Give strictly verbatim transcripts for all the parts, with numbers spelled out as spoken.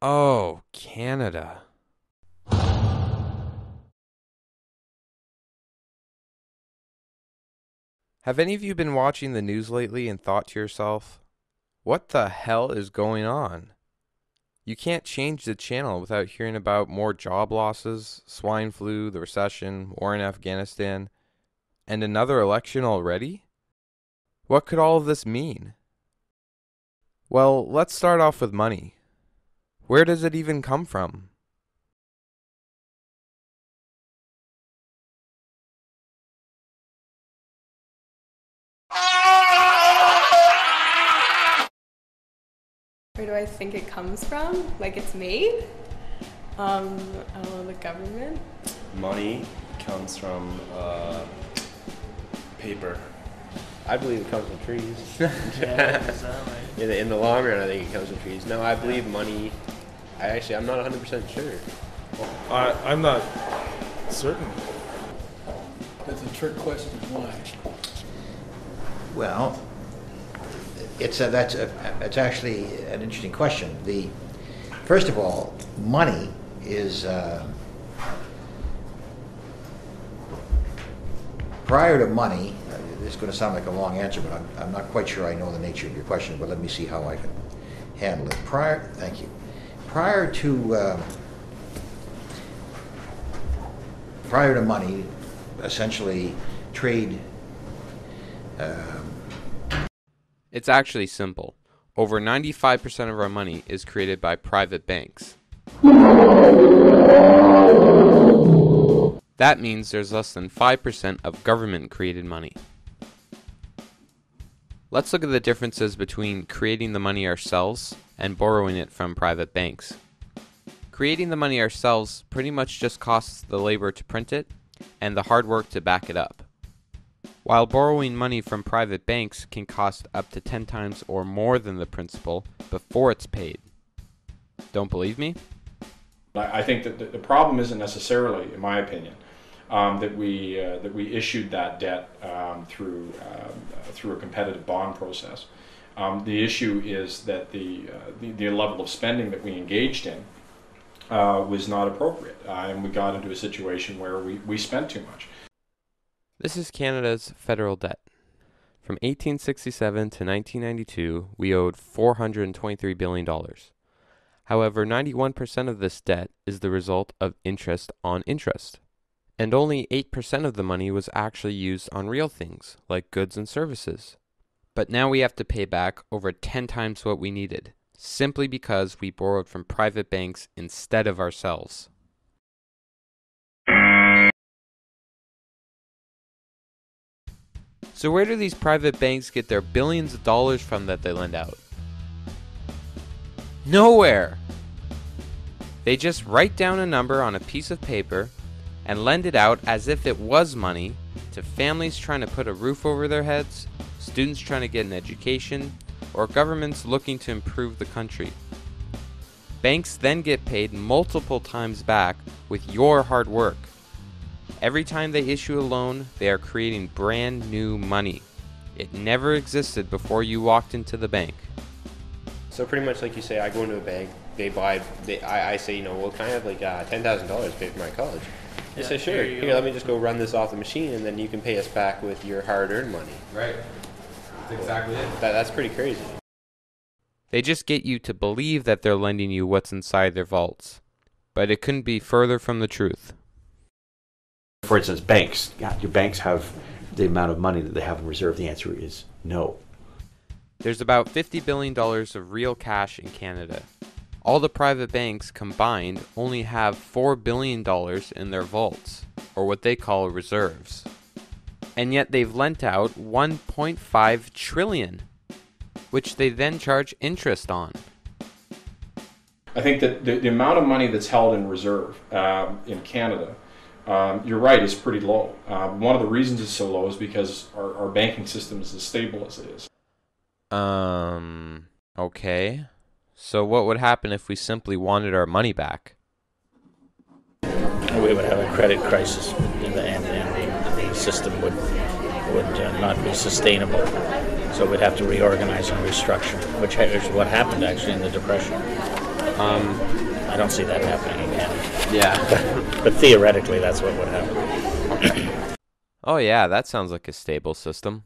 Oh, Canada. Have any of you been watching the news lately and thought to yourself, what the hell is going on? You can't change the channel without hearing about more job losses, swine flu, the recession, war in Afghanistan, and another election already? What could all of this mean? Well, let's start off with money. Where does it even come from? Where do I think it comes from? Like it's made? Um, I don't know, the government? Money comes from uh, paper. I believe it comes from trees. in, the, in the long run, I think it comes from trees. No, I believe money, I actually, I'm not one hundred percent sure. I, I'm not certain. That's a trick question. Why? Well, it's a, that's a, it's actually an interesting question. The first of all, money is uh, prior to money. Uh, this is going to sound like a long answer, but I'm, I'm not quite sure I know the nature of your question. But let me see how I can handle it. Prior, thank you. Prior to uh, prior to money, essentially trade. Um, It's actually simple. Over ninety-five percent of our money is created by private banks. That means there's less than five percent of government-created money. Let's look at the differences between creating the money ourselves and borrowing it from private banks. Creating the money ourselves pretty much just costs the labor to print it and the hard work to back it up, while borrowing money from private banks can cost up to ten times or more than the principal before it's paid. Don't believe me? I think that the problem isn't necessarily, in my opinion, um, that we uh, that we issued that debt um, through uh, through a competitive bond process. Um, the issue is that the, uh, the the level of spending that we engaged in uh, was not appropriate, uh, and we got into a situation where we, we spent too much. This is Canada's federal debt. From eighteen sixty-seven to nineteen ninety-two, we owed four hundred twenty-three billion dollars. However, ninety-one percent of this debt is the result of interest on interest. And only eight percent of the money was actually used on real things, like goods and services. But now we have to pay back over ten times what we needed, simply because we borrowed from private banks instead of ourselves. So where do these private banks get their billions of dollars from that they lend out? Nowhere! They just write down a number on a piece of paper and lend it out as if it was money to families trying to put a roof over their heads, students trying to get an education, or governments looking to improve the country. Banks then get paid multiple times back with your hard work. Every time they issue a loan, they are creating brand new money. It never existed before you walked into the bank. So pretty much like you say, I go into a bank, they buy, they, I, I say, you know, well, can I have like uh, ten thousand dollars to pay for my college? They yeah, say, sure, here, here let me just go run this off the machine and then you can pay us back with your hard-earned money. Right. That's exactly it. That, that's pretty crazy. They just get you to believe that they're lending you what's inside their vaults. But it couldn't be further from the truth. For instance, banks. Yeah, do banks have the amount of money that they have in reserve? The answer is no. There's about fifty billion dollars of real cash in Canada. All the private banks combined only have four billion dollars in their vaults, or what they call reserves. And yet they've lent out one point five trillion dollars, which they then charge interest on. I think that the, the amount of money that's held in reserve um, in Canada, um, you're right, is pretty low. Um, one of the reasons it's so low is because our, our banking system is as stable as it is. Um, okay. So what would happen if we simply wanted our money back? We would have a credit crisis, and the, and, and the system would would uh, not be sustainable. So we'd have to reorganize and restructure, which is what happened actually in the Depression. Um, I don't see that happening again. yeah. But theoretically, that's what would happen. Okay. Oh yeah, that sounds like a stable system.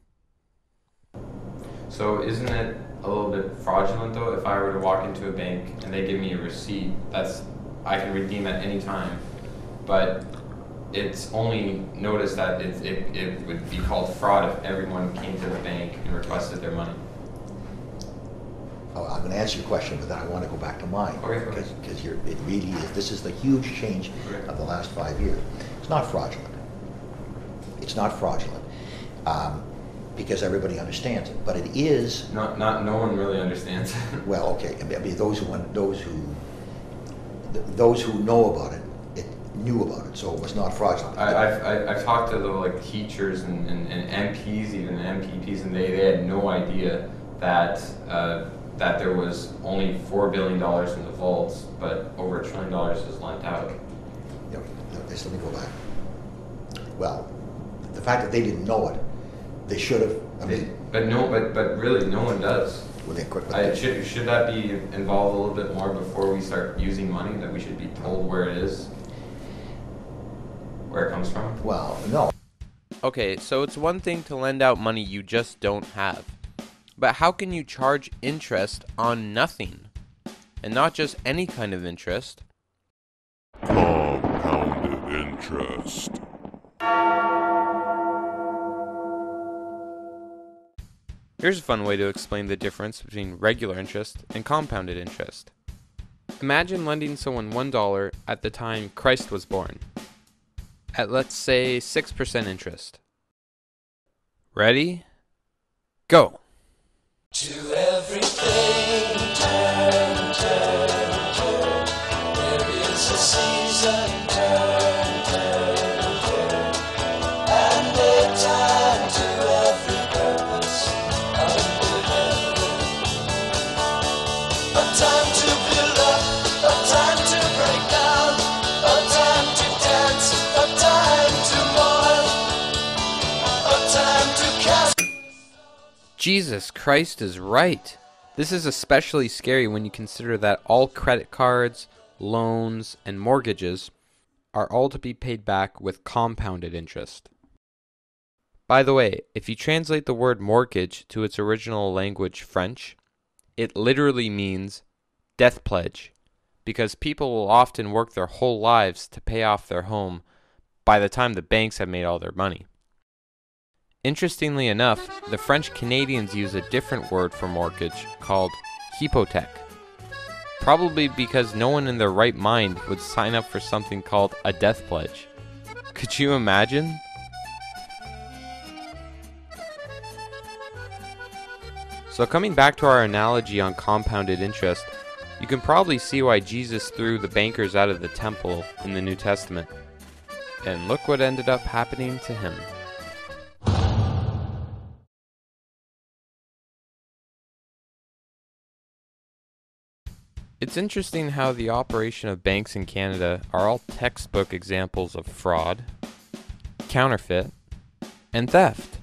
So isn't it a little bit fraudulent though if I were to walk into a bank and they give me a receipt that's I can redeem at any time, but it's only noticed that it, it, it would be called fraud if everyone came to the bank and requested their money? Oh, I'm going to answer your question, but then I want to go back to mine. Okay. Because because you're it really is. This is the huge change Okay. of the last five years. It's not fraudulent. It's not fraudulent um, because everybody understands it. But it is. Not not no one really understands. Well, okay. I mean, those who want, those who th those who know about it, it knew about it, so it was not fraudulent. I, I've I, I've talked to the like teachers and, and, and M Ps, even M P Ps, and they, they had no idea that uh, that there was only four billion dollars in the vaults, but over a trillion dollars is lent out. No, no, just let me go back. Well, the fact that they didn't know it, they should have. I mean, They, but no, but but really, no one does. well, they quick. I, should should that be involved a little bit more before we start using money? That we should be told where it is, where it comes from. Well, no. Okay, so it's one thing to lend out money you just don't have. But how can you charge interest on nothing? And not just any kind of interest. Compounded interest. Here's a fun way to explain the difference between regular interest and compounded interest. Imagine lending someone one dollar at the time Christ was born, at let's say six percent interest. Ready? Go! To everything, turn, turn, turn. There is a season, turn, turn, turn. And a time to every purpose under heaven. A time to build up, a time to break down, a time to dance, a time to mourn, a time to cast. Jesus Christ is right. This is especially scary when you consider that all credit cards, loans, and mortgages are all to be paid back with compounded interest. By the way, if you translate the word mortgage to its original language, French, it literally means death pledge, because people will often work their whole lives to pay off their home by the time the banks have made all their money. Interestingly enough, the French Canadians use a different word for mortgage called hypothèque, probably because no one in their right mind would sign up for something called a death pledge. Could you imagine? So coming back to our analogy on compounded interest, you can probably see why Jesus threw the bankers out of the temple in the New Testament. And look what ended up happening to him. It's interesting how the operation of banks in Canada are all textbook examples of fraud, counterfeit, and theft.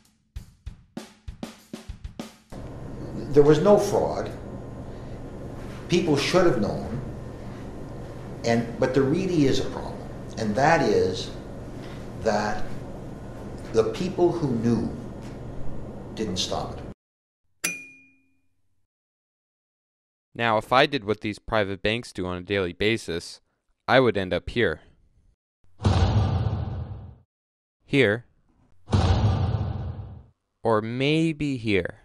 There was no fraud. People should have known, and but there really is a problem, and that is that the people who knew didn't stop it. Now, if I did what these private banks do on a daily basis, I would end up here. Here. Or maybe here.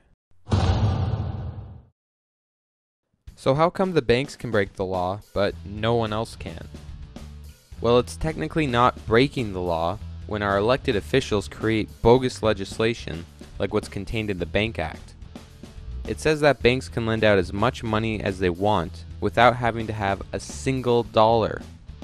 So how come the banks can break the law, but no one else can? Well, it's technically not breaking the law when our elected officials create bogus legislation like what's contained in the Bank Act. It says that banks can lend out as much money as they want without having to have a single dollar.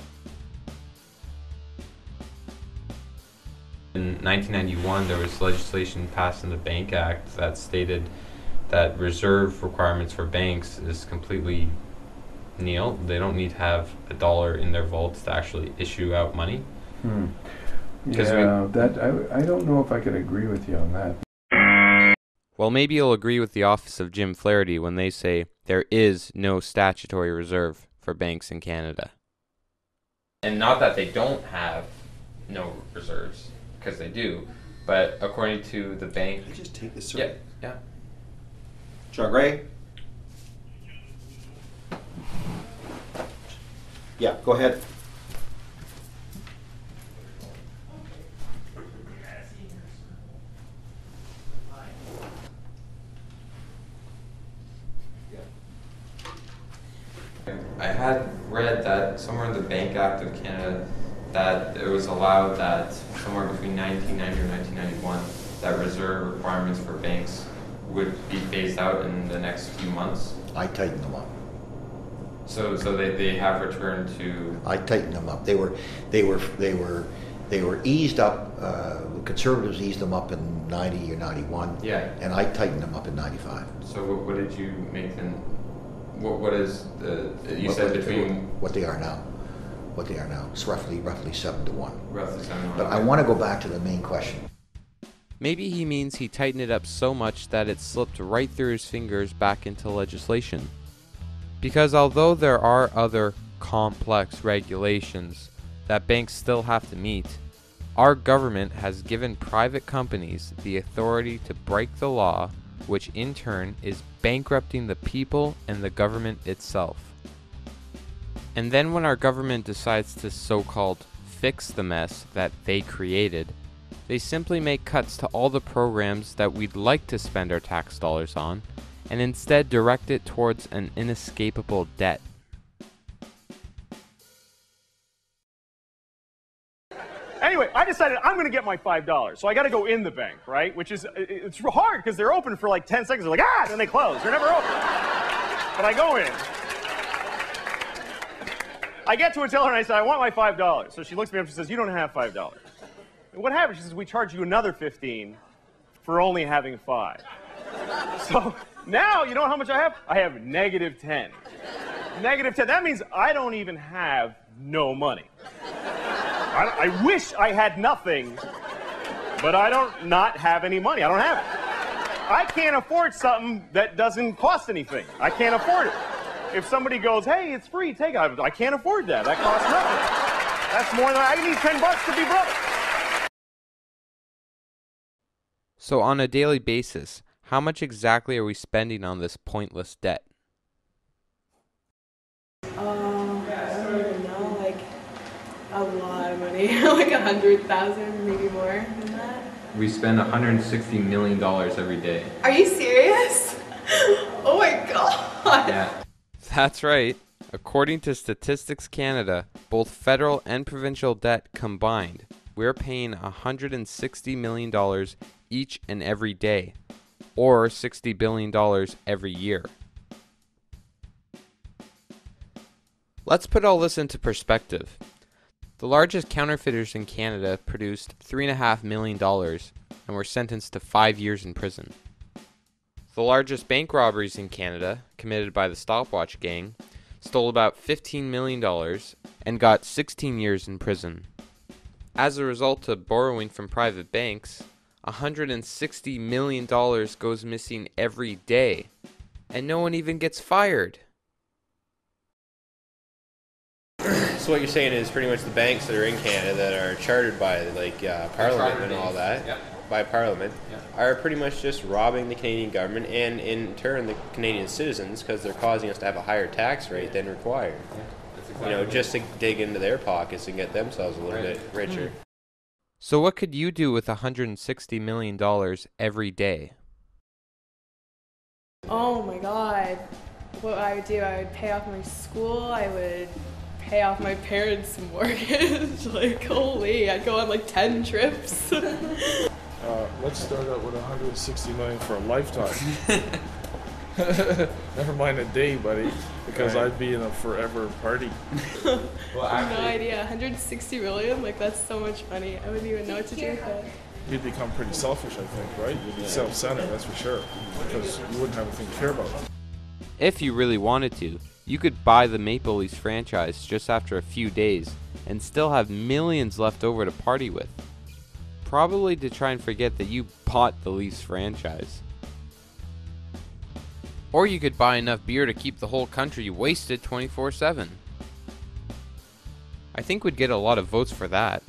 In nineteen ninety-one, there was legislation passed in the Bank Act that stated that reserve requirements for banks is completely nil. They don't need to have a dollar in their vaults to actually issue out money. Hmm. Yeah, we, that I, I don't know if I could agree with you on that. Well, maybe you'll agree with the office of Jim Flaherty when they say there is no statutory reserve for banks in Canada. And not that they don't have no reserves, because they do, but according to the bank... Can I just take this, sir? Yeah, yeah. John Gray? Yeah, go ahead. I had read that somewhere in the Bank Act of Canada that it was allowed that somewhere between nineteen ninety or nineteen ninety-one that reserve requirements for banks would be phased out in the next few months. I tightened them up. So, so they, they have returned to. I tightened them up. They were, they were, they were, they were eased up. Uh, Conservatives eased them up in ninety or ninety-one. Yeah. And I tightened them up in ninety-five. So what, what did you make them? What what is the? You what, said what, between what they are now. What they are now. It's roughly roughly seven to one. Roughly seven to one. But I want to go back to the main question. Maybe he means he tightened it up so much that it slipped right through his fingers back into legislation. Because although there are other complex regulations that banks still have to meet, our government has given private companies the authority to break the law, which in turn is bankrupting the people and the government itself. And then when our government decides to so-called fix the mess that they created, they simply make cuts to all the programs that we'd like to spend our tax dollars on, and instead direct it towards an inescapable debt. Anyway, I decided I'm going to get my five dollars, so I got to go in the bank, right? Which is, it's hard because they're open for like ten seconds. They're like, ah, and then they close. They're never open. But I go in. I get to a teller and I say, I want my five dollars. So she looks at me up and she says, you don't have five dollars. And what happens? She says, we charge you another fifteen for only having five. So now, you know how much I have? I have negative ten. Negative ten. That means I don't even have no money. I, I wish I had nothing, but I don't not have any money. I don't have it. I can't afford something that doesn't cost anything. I can't afford it. If somebody goes, hey, it's free, take it. I, I can't afford that. That costs nothing. That's more than I need ten bucks to be broke. So on a daily basis, how much exactly are we spending on this pointless debt? Um, I don't even know, like a lot of money, like a hundred thousand, maybe more than that. We spend one hundred sixty million dollars every day. Are you serious? Oh my god. Yeah, that's right. According to Statistics Canada, both federal and provincial debt combined, we're paying one hundred sixty million dollars each and every day, or sixty billion dollars every year. Let's put all this into perspective. The largest counterfeiters in Canada produced three point five million dollars and were sentenced to five years in prison. The largest bank robberies in Canada, committed by the Stopwatch Gang, stole about fifteen million dollars and got sixteen years in prison. As a result of borrowing from private banks, one hundred sixty million dollars goes missing every day, and no one even gets fired. So what you're saying is pretty much the banks that are in Canada that are chartered by like uh, Parliament and all that, yep. by Parliament, Yep. are pretty much just robbing the Canadian government and in turn the Canadian citizens because they're causing us to have a higher tax rate than required. Yeah, that's exactly You know, right. just to dig into their pockets and get themselves a little Right. bit richer. So what could you do with one hundred sixty million dollars every day? Oh my god. What I would do, I would pay off my school, I would pay off my parents' mortgage. Like, holy, I'd go on like ten trips. Uh, let's start out with one hundred sixty million for a lifetime. Never mind a day, buddy, because Right. I'd be in a forever party. Well, No idea. one hundred sixty million? Like, that's so much money. I wouldn't even know what to do with it. You'd become pretty selfish, I think, right? You'd be self-centered, that's for sure, because you wouldn't have anything to care about. If you really wanted to, you could buy the Maple Leafs franchise just after a few days and still have millions left over to party with. Probably to try and forget that you bought the Leafs franchise. Or you could buy enough beer to keep the whole country wasted twenty-four seven. I think we'd get a lot of votes for that.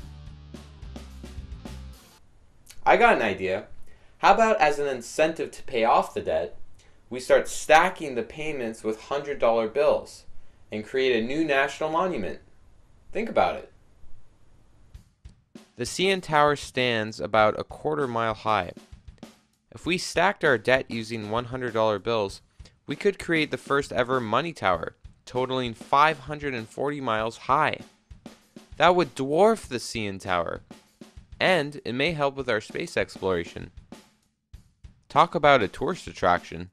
I got an idea. How about as an incentive to pay off the debt, we start stacking the payments with one hundred dollar bills and create a new national monument? Think about it. The C N Tower stands about a quarter mile high. If we stacked our debt using one hundred dollar bills, we could create the first ever money tower, totaling five hundred forty miles high. That would dwarf the C N Tower, and it may help with our space exploration. Talk about a tourist attraction.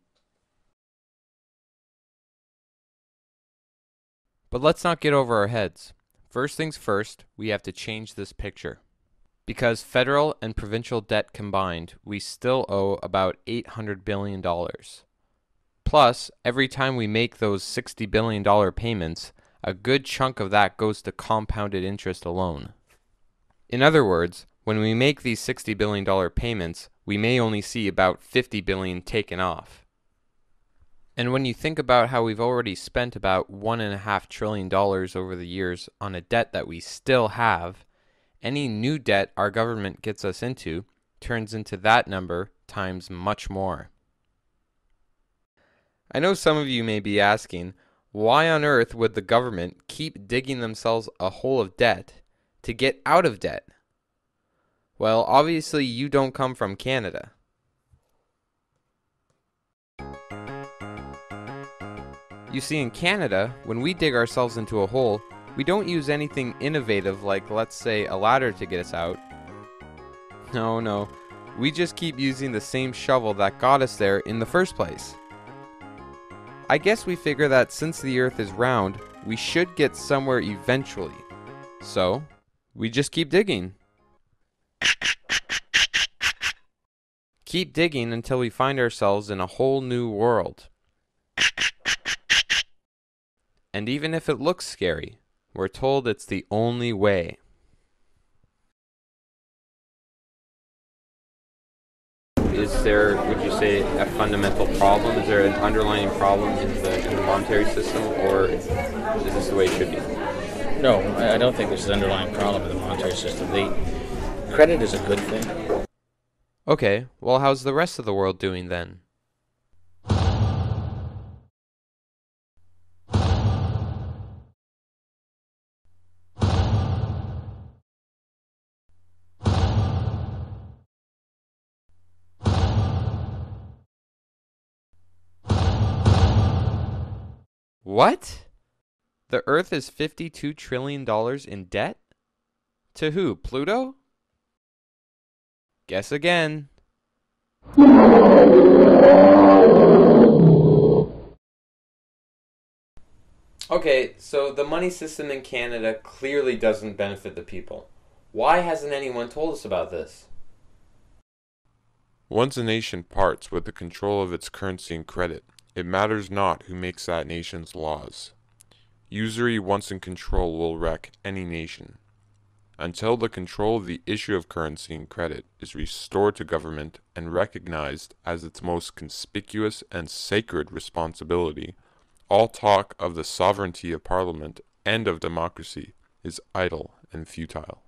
But let's not get over our heads. First things first, we have to change this picture. Because federal and provincial debt combined, we still owe about eight hundred billion dollars. Plus, every time we make those sixty billion dollars payments, a good chunk of that goes to compounded interest alone. In other words, when we make these sixty billion dollars payments, we may only see about fifty billion dollars taken off. And when you think about how we've already spent about one point five trillion dollars over the years on a debt that we still have, any new debt our government gets us into turns into that number times much more. I know some of you may be asking, why on earth would the government keep digging themselves a hole of debt to get out of debt? Well, obviously you don't come from Canada. You see, in Canada, when we dig ourselves into a hole, we don't use anything innovative like, let's say, a ladder to get us out. No, no. We just keep using the same shovel that got us there in the first place. I guess we figure that since the Earth is round, we should get somewhere eventually. So, we just keep digging. Keep digging until we find ourselves in a whole new world. And even if it looks scary, we're told it's the only way. Is there, would you say, a fundamental problem? Is there an underlying problem in the, in the monetary system, or is this the way it should be? No, I don't think there's an underlying problem in the monetary system. The credit is a good thing. Okay, well, how's the rest of the world doing then? What? The Earth is fifty-two trillion dollars in debt? To who? Pluto? Guess again. Okay, so the money system in Canada clearly doesn't benefit the people. Why hasn't anyone told us about this? Once a nation parts with the control of its currency and credit, it matters not who makes that nation's laws. Usury once in control will wreck any nation. Until the control of the issue of currency and credit is restored to government and recognized as its most conspicuous and sacred responsibility, all talk of the sovereignty of Parliament and of democracy is idle and futile.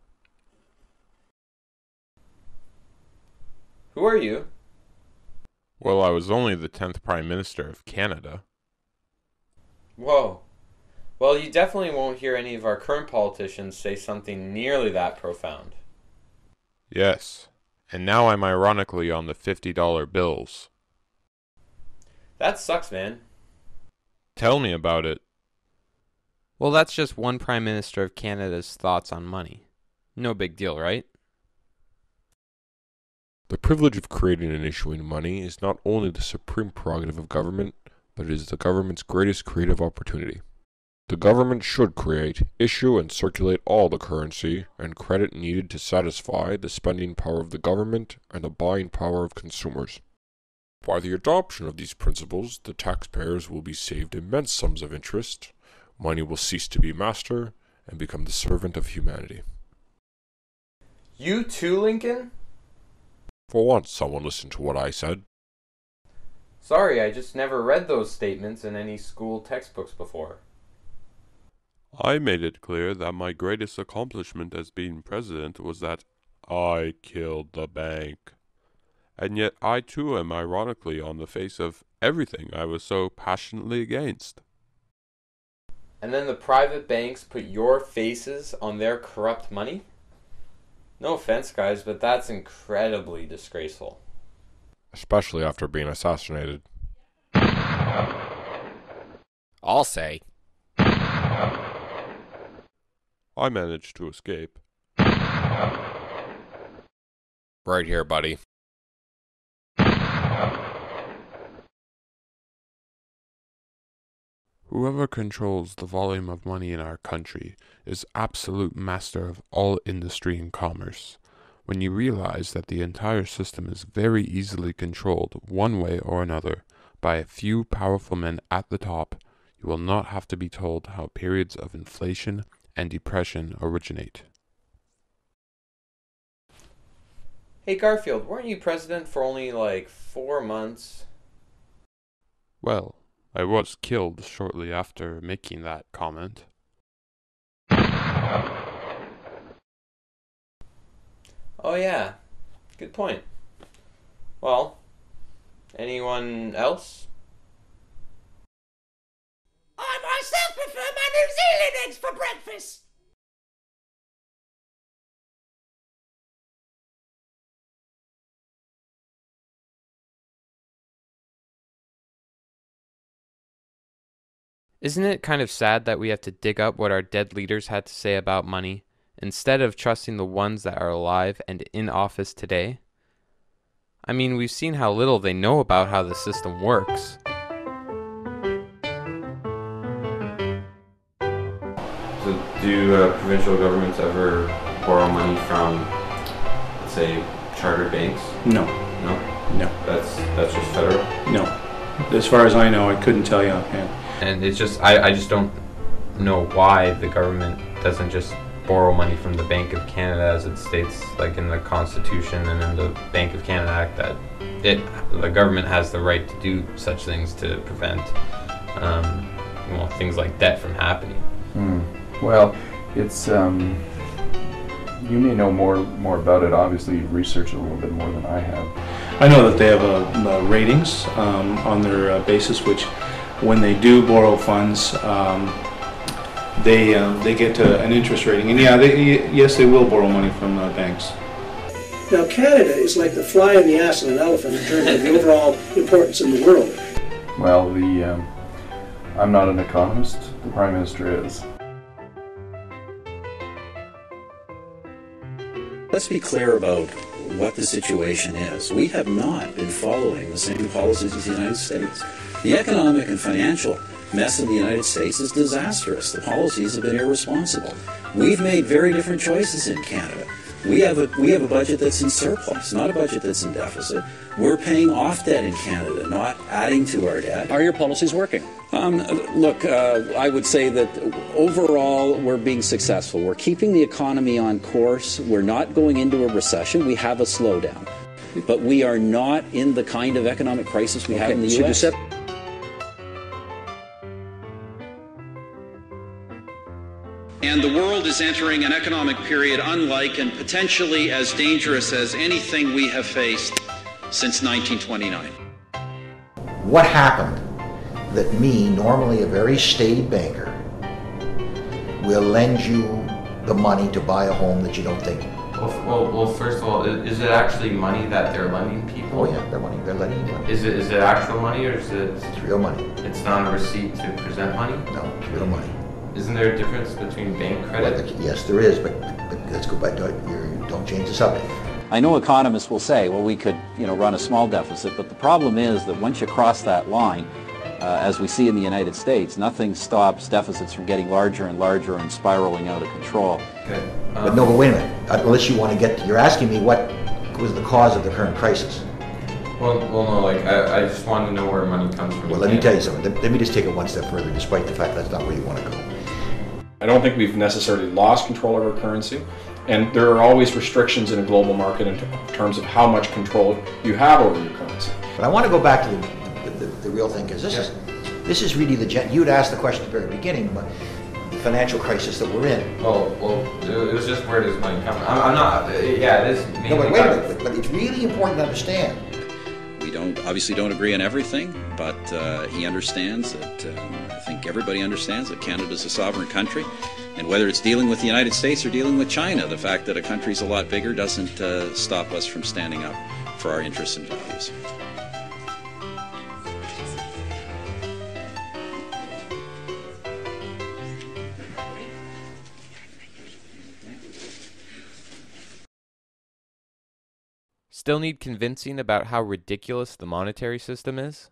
Who are you? Well, I was only the tenth Prime Minister of Canada. Whoa. Well, you definitely won't hear any of our current politicians say something nearly that profound. Yes, and now I'm ironically on the fifty dollar bills. That sucks, man. Tell me about it. Well, that's just one Prime Minister of Canada's thoughts on money. No big deal, right? The privilege of creating and issuing money is not only the supreme prerogative of government, but it is the government's greatest creative opportunity. The government should create, issue, and circulate all the currency and credit needed to satisfy the spending power of the government and the buying power of consumers. By the adoption of these principles, the taxpayers will be saved immense sums of interest, money will cease to be master, and become the servant of humanity. You too, Lincoln? For once, someone listened to what I said. Sorry, I just never read those statements in any school textbooks before. I made it clear that my greatest accomplishment as being president was that I killed the bank. And yet I too am ironically on the face of everything I was so passionately against. And then the private banks put your faces on their corrupt money? No offense, guys, but that's incredibly disgraceful. Especially after being assassinated. I'll say. I managed to escape. Right here, buddy. Whoever controls the volume of money in our country is absolute master of all industry and commerce. When you realize that the entire system is very easily controlled one way or another by a few powerful men at the top, you will not have to be told how periods of inflation and depression originate. Hey Garfield, weren't you president for only like four months? Well, I was killed shortly after making that comment. Oh yeah, good point. Well, anyone else? I myself prefer my New Zealand eggs for breakfast. Isn't it kind of sad that we have to dig up what our dead leaders had to say about money, instead of trusting the ones that are alive and in office today? I mean, we've seen how little they know about how the system works. So do uh, provincial governments ever borrow money from, let's say, chartered banks? No. No? No. That's, that's just federal? No. As far as I know, I couldn't tell you offhand. And it's just, I, I just don't know why the government doesn't just borrow money from the Bank of Canada, as it states like in the Constitution and in the Bank of Canada Act, that it the government has the right to do such things to prevent um, well, things like debt from happening. Hmm. Well, it's um, you may know more more about it. Obviously, you've researched it a little bit more than I have. I know that they have a, a ratings um, on their uh, basis, which when they do borrow funds, um, they um, they get uh, an interest rating. And yeah, they, yes, they will borrow money from uh, banks. Now, Canada is like the fly in the ass of an elephant in terms of the overall importance in the world. Well, the um, I'm not an economist. The Prime Minister is. Let's be clear about what the situation is. We have not been following the same policies as the United States. The economic and financial mess in the United States is disastrous. The policies have been irresponsible. We've made very different choices in Canada. We have a we have a budget that's in surplus, not a budget that's in deficit. We're paying off debt in Canada, not adding to our debt. Are your policies working? Um, look, uh, I would say that overall we're being successful. We're keeping the economy on course. We're not going into a recession. We have a slowdown. But we are not in the kind of economic crisis we okay. have in the U S And the world is entering an economic period unlike and potentially as dangerous as anything we have faced since nineteen twenty-nine. What happened that me, normally a very staid banker, will lend you the money to buy a home that you don't think? Well, well, well first of all, is it actually money that they're lending people? Oh yeah, they're money. They're lending you money. Is it is it actual money or is it? It's real money. It's not a receipt to present money? No, it's real money. Isn't there a difference between bank credit? Well, yes, there is, but, but let's go back to it. You're, don't change the subject. I know economists will say, well, we could, you know, run a small deficit, but the problem is that once you cross that line, uh, as we see in the United States, nothing stops deficits from getting larger and larger and spiraling out of control. Okay. Um, but no, but wait a minute. Unless you want to get, to, you're asking me what was the cause of the current crisis. Well, well, no, like, I, I just want to know where money comes from. Well, let me tell you something. Let, let me just take it one step further, despite the fact that's not where you want to go. I don't think we've necessarily lost control of our currency, and there are always restrictions in a global market in terms of how much control you have over your currency. But I want to go back to the, the, the real thing is. This is this is really the gen- you'd asked the question at the very beginning about the financial crisis that we're in. Oh well, it was just where does money come from? I'm, I'm not. Uh, yeah, it is. No, but wait a minute. But it's really important to understand. We don't obviously don't agree on everything, but uh, he understands that. Um, I think everybody understands that Canada is a sovereign country, and whether it's dealing with the United States or dealing with China, the fact that a country's a lot bigger doesn't uh, stop us from standing up for our interests and values. Still need convincing about how ridiculous the monetary system is?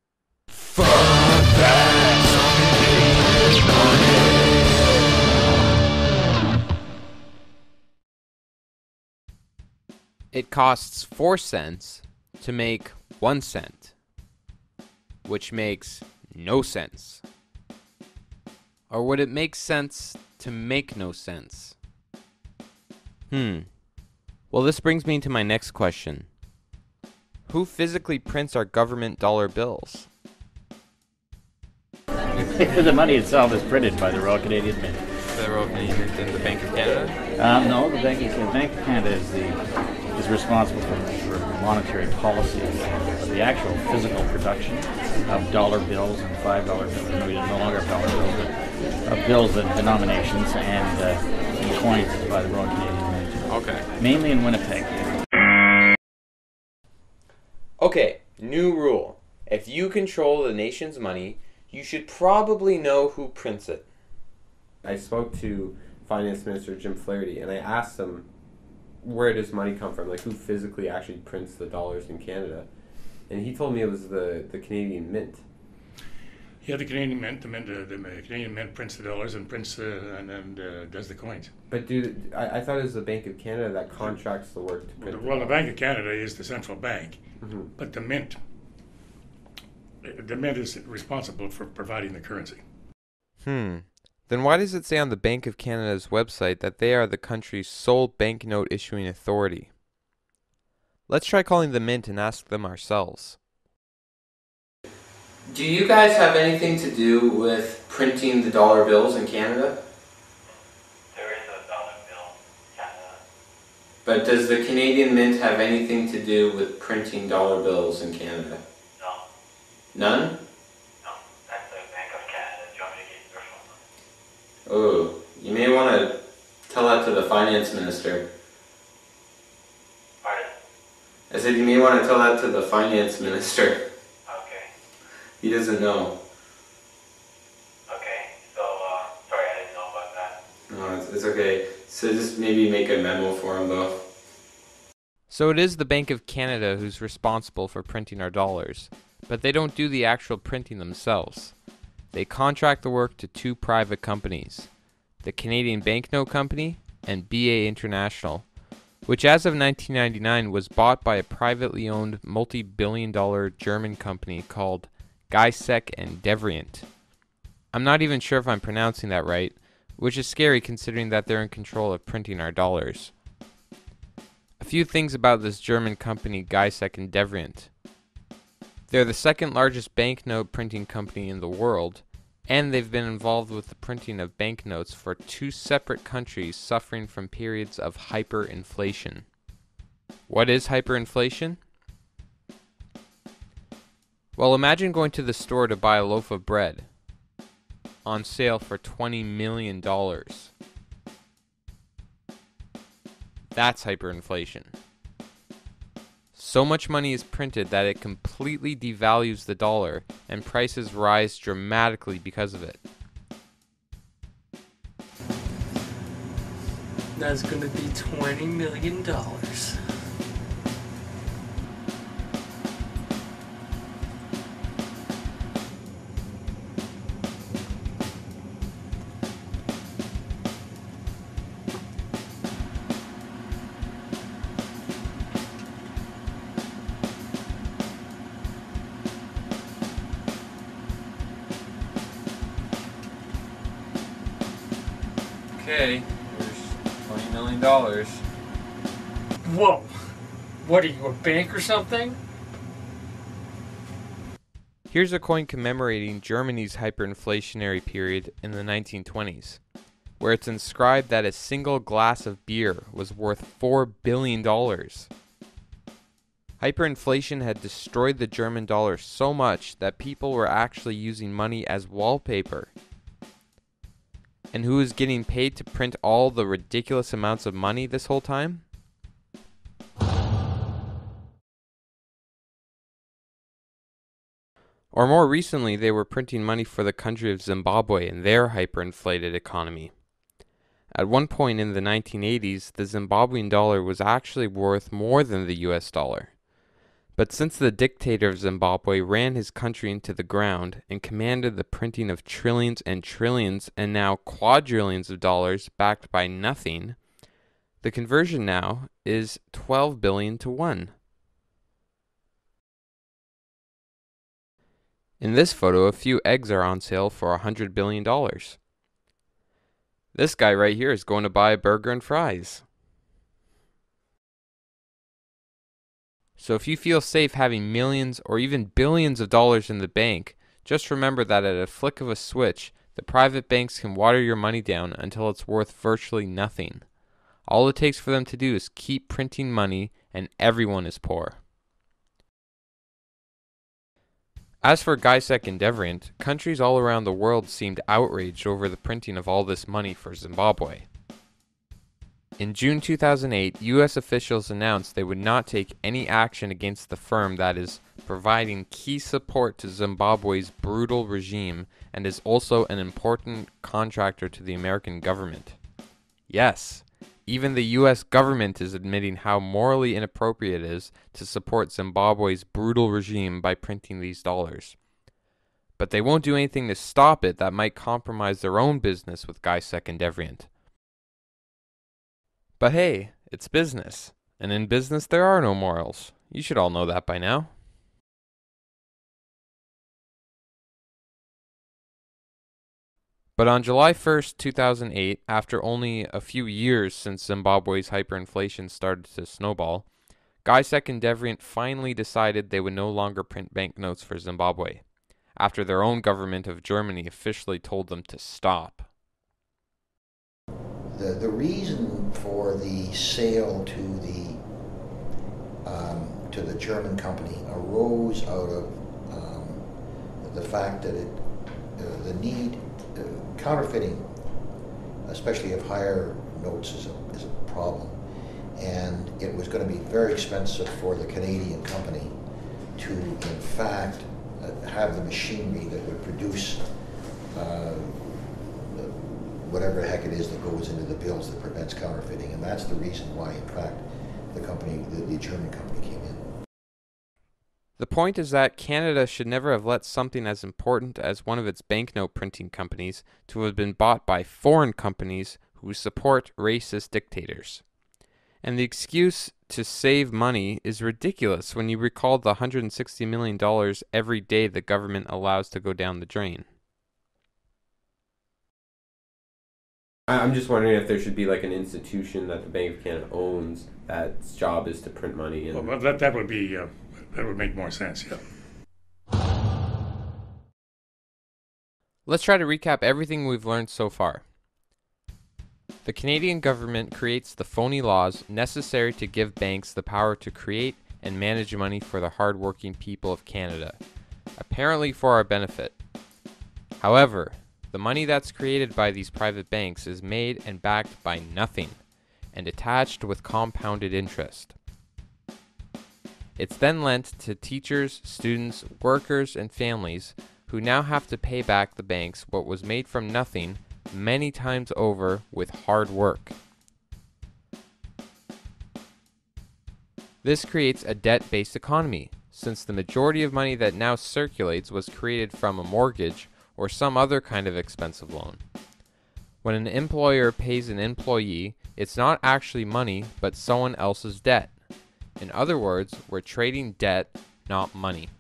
It costs four cents to make one cent, which makes no sense. Or would it make sense to make no sense? Hmm. Well, this brings me to my next question. Who physically prints our government dollar bills? The money itself is printed by the Royal Canadian Mint. The Royal Canadian Mint and the Bank of Canada? Um, no, the Bank of, the Bank of Canada is the is responsible for, for monetary policy, but the actual physical production of dollar bills and five dollar bills, no, we no longer have dollar bills, but of bills and denominations and, uh, and coins is by the Royal Canadian Mint. Okay. Mainly in Winnipeg. Okay, new rule. If you control the nation's money, you should probably know who prints it. I spoke to Finance Minister Jim Flaherty and I asked him, where does money come from? Like, who physically actually prints the dollars in Canada? And he told me it was the, the Canadian Mint. Yeah, the Canadian Mint, the, mint, uh, the Canadian Mint prints the dollars and prints uh, and, and uh, does the coins. But dude, I, I thought it was the Bank of Canada that contracts the work to print. Well, the, well, the Bank of Canada is the central bank, mm-hmm. but the Mint, the Mint is responsible for providing the currency. Hmm. Then why does it say on the Bank of Canada's website that they are the country's sole banknote issuing authority? Let's try calling the Mint and ask them ourselves. Do you guys have anything to do with printing the dollar bills in Canada? There is a dollar bill in Canada. But does the Canadian Mint have anything to do with printing dollar bills in Canada? No. None? No. That's the Bank of Canada. Do you want me to get your phone number? Oh, you may want to tell that to the Finance Minister. Pardon? I said you may want to tell that to the Finance Minister. He doesn't know. Okay, so, uh, sorry, I didn't know about that. No, it's, it's okay. So just maybe make a memo for him, though. So it is the Bank of Canada who's responsible for printing our dollars, but they don't do the actual printing themselves. They contract the work to two private companies, the Canadian Banknote Company and B A International, which as of nineteen ninety-nine was bought by a privately owned multi-billion dollar German company called Gysek and Devrient. I'm not even sure if I'm pronouncing that right, which is scary considering that they're in control of printing our dollars. A few things about this German company Gysek and Devrient. They're the second largest banknote printing company in the world, and they've been involved with the printing of banknotes for two separate countries suffering from periods of hyperinflation. What is hyperinflation? Well, imagine going to the store to buy a loaf of bread on sale for twenty million dollars. That's hyperinflation. So much money is printed that it completely devalues the dollar, and prices rise dramatically because of it. That's going to be twenty million dollars. Okay, there's twenty million dollars. Whoa! What are you, a bank or something? Here's a coin commemorating Germany's hyperinflationary period in the nineteen twenties, where it's inscribed that a single glass of beer was worth four billion dollars. Hyperinflation had destroyed the German dollar so much that people were actually using money as wallpaper. And who was getting paid to print all the ridiculous amounts of money this whole time? Or more recently, they were printing money for the country of Zimbabwe and their hyperinflated economy. At one point in the nineteen eighties, the Zimbabwean dollar was actually worth more than the U S dollar. But since the dictator of Zimbabwe ran his country into the ground and commanded the printing of trillions and trillions and now quadrillions of dollars backed by nothing, the conversion now is twelve billion to one. In this photo, a few eggs are on sale for one hundred billion dollars. This guy right here is going to buy a burger and fries. So if you feel safe having millions or even billions of dollars in the bank, just remember that at a flick of a switch, the private banks can water your money down until it's worth virtually nothing. All it takes for them to do is keep printing money and everyone is poor. As for Gaisek and Devrient, countries all around the world seemed outraged over the printing of all this money for Zimbabwe. In June two thousand eight, U S officials announced they would not take any action against the firm that is providing key support to Zimbabwe's brutal regime and is also an important contractor to the American government. Yes, even the U S government is admitting how morally inappropriate it is to support Zimbabwe's brutal regime by printing these dollars. But they won't do anything to stop it that might compromise their own business with Gaisek and Devrient. But hey, it's business, and in business there are no morals. You should all know that by now. But on July first, two thousand eight, after only a few years since Zimbabwe's hyperinflation started to snowball, Gaisek and Devrient finally decided they would no longer print banknotes for Zimbabwe, after their own government of Germany officially told them to stop. The, the reason for the sale to the um, to the German company arose out of um, the fact that it, uh, the need, uh, counterfeiting, especially of higher notes, is a, is a problem. And it was going to be very expensive for the Canadian company to, in fact, uh, have the machinery that would produce uh, whatever the heck it is that goes into the bills that prevents counterfeiting. And that's the reason why, in fact, the company, the, the German company came in. The point is that Canada should never have let something as important as one of its banknote printing companies to have been bought by foreign companies who support racist dictators. And the excuse to save money is ridiculous when you recall the one hundred sixty million dollars every day the government allows to go down the drain. I'm just wondering if there should be like an institution that the Bank of Canada owns that's job is to print money. And well, that that would be uh, that would make more sense. Yeah. Let's try to recap everything we've learned so far. The Canadian government creates the phony laws necessary to give banks the power to create and manage money for the hard-working people of Canada, apparently for our benefit. However, the money that's created by these private banks is made and backed by nothing, and attached with compounded interest. It's then lent to teachers, students, workers, and families who now have to pay back the banks what was made from nothing many times over with hard work. This creates a debt-based economy, since the majority of money that now circulates was created from a mortgage or some other kind of expensive loan. When an employer pays an employee, it's not actually money, but someone else's debt. In other words, we're trading debt, not money.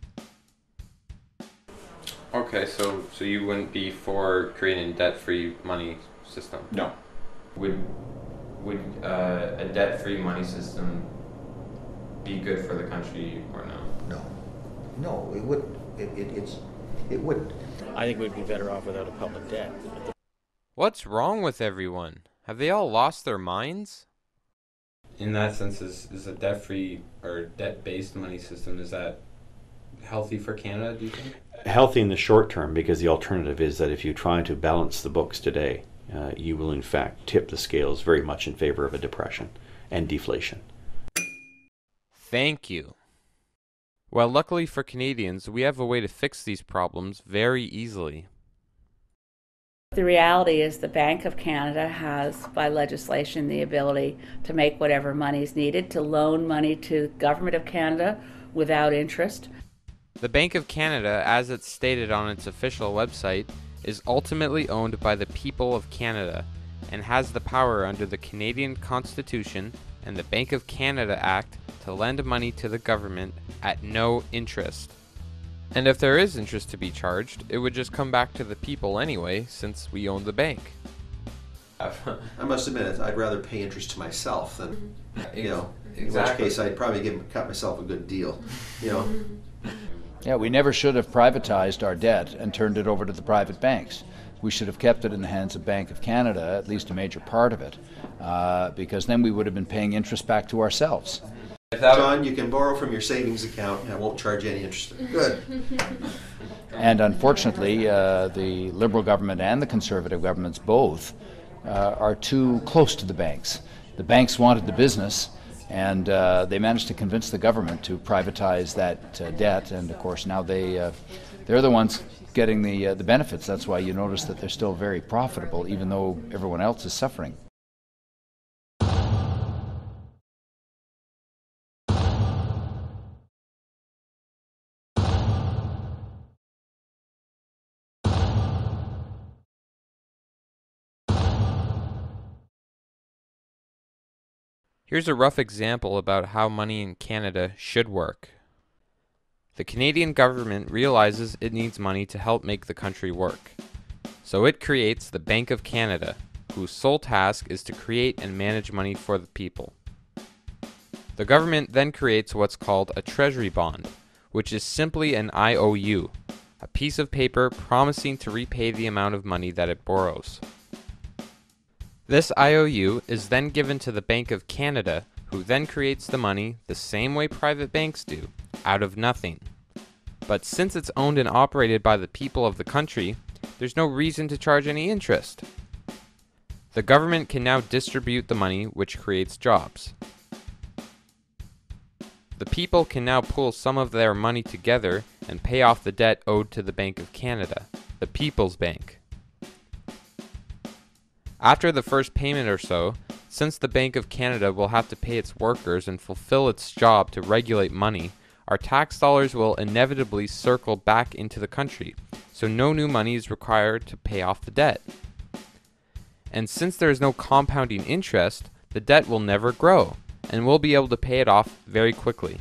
Okay, so so you wouldn't be for creating a debt-free money system? No. Would would uh, a debt-free money system be good for the country or no? No, no, it wouldn't. It, it, it's, it wouldn't. I think we'd be better off without a public debt. What's wrong with everyone? Have they all lost their minds? In that sense, is, is a debt-free or debt-based money system, is that healthy for Canada, do you think? Healthy in the short term, because the alternative is that if you try to balance the books today, uh, you will in fact tip the scales very much in favor of a depression and deflation. Thank you. Well, luckily for Canadians, we have a way to fix these problems very easily. The reality is the Bank of Canada has, by legislation, the ability to make whatever money is needed, to loan money to the Government of Canada without interest. The Bank of Canada, as it's stated on its official website, is ultimately owned by the people of Canada and has the power under the Canadian Constitution and the Bank of Canada Act to lend money to the government at no interest. And if there is interest to be charged, it would just come back to the people anyway, since we own the bank. I must admit, I'd rather pay interest to myself than, you know, Exactly. in which case I'd probably give, cut myself a good deal, you know. Yeah, we never should have privatized our debt and turned it over to the private banks. We should have kept it in the hands of Bank of Canada, at least a major part of it, uh, because then we would have been paying interest back to ourselves. John, you can borrow from your savings account and I won't charge you any interest. Good. And unfortunately, uh, the Liberal government and the Conservative governments both uh, are too close to the banks. The banks wanted the business, and uh, they managed to convince the government to privatize that uh, debt, and of course now they, uh, they're the ones getting the, uh, the benefits. That's why you notice that they're still very profitable, even though everyone else is suffering. Here's a rough example about how money in Canada should work. The Canadian government realizes it needs money to help make the country work. So it creates the Bank of Canada, whose sole task is to create and manage money for the people. The government then creates what's called a treasury bond, which is simply an I O U, a piece of paper promising to repay the amount of money that it borrows. This I O U is then given to the Bank of Canada, who then creates the money the same way private banks do, out of nothing. But since it's owned and operated by the people of the country, there's no reason to charge any interest. The government can now distribute the money, which creates jobs. The people can now pool some of their money together and pay off the debt owed to the Bank of Canada, the People's Bank. After the first payment or so, since the Bank of Canada will have to pay its workers and fulfill its job to regulate money, our tax dollars will inevitably circle back into the country, so no new money is required to pay off the debt. And since there is no compounding interest, the debt will never grow, and we'll be able to pay it off very quickly.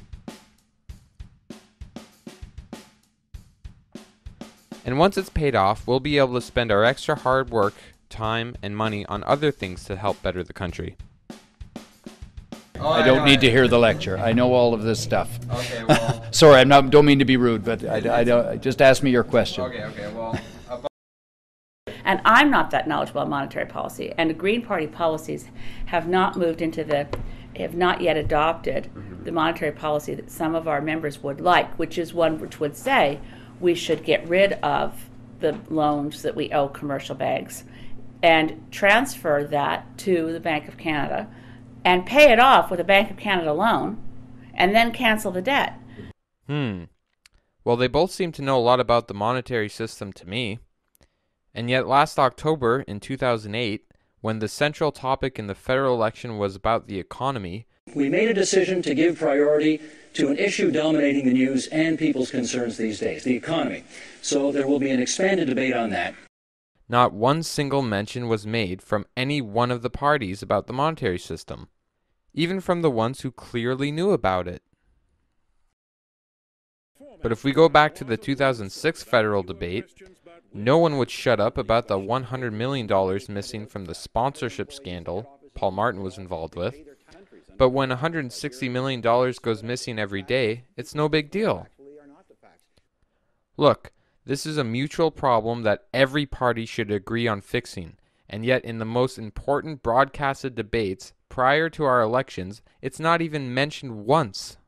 And once it's paid off, we'll be able to spend our extra hard work, time, and money on other things to help better the country. Oh, I don't I need to hear the lecture. I know all of this stuff. Okay, well. Sorry, I don't mean to be rude, but I, I don't. Just ask me your question. Okay, okay, well. And I'm not that knowledgeable on monetary policy, and the Green Party policies have not moved into the, have not yet adopted mm-hmm. the monetary policy that some of our members would like, which is one which would say we should get rid of the loans that we owe commercial banks and transfer that to the Bank of Canada and pay it off with a Bank of Canada loan and then cancel the debt. Hmm. Well, they both seem to know a lot about the monetary system to me. And yet last October in two thousand eight, when the central topic in the federal election was about the economy, we made a decision to give priority to an issue dominating the news and people's concerns these days, the economy. So there will be an expanded debate on that. Not one single mention was made from any one of the parties about the monetary system, even from the ones who clearly knew about it. But if we go back to the two thousand six federal debate, no one would shut up about the one hundred million dollars missing from the sponsorship scandal Paul Martin was involved with. But when one hundred sixty million dollars goes missing every day, it's no big deal. Look, this is a mutual problem that every party should agree on fixing, and yet in the most important broadcasted debates prior to our elections, it's not even mentioned once.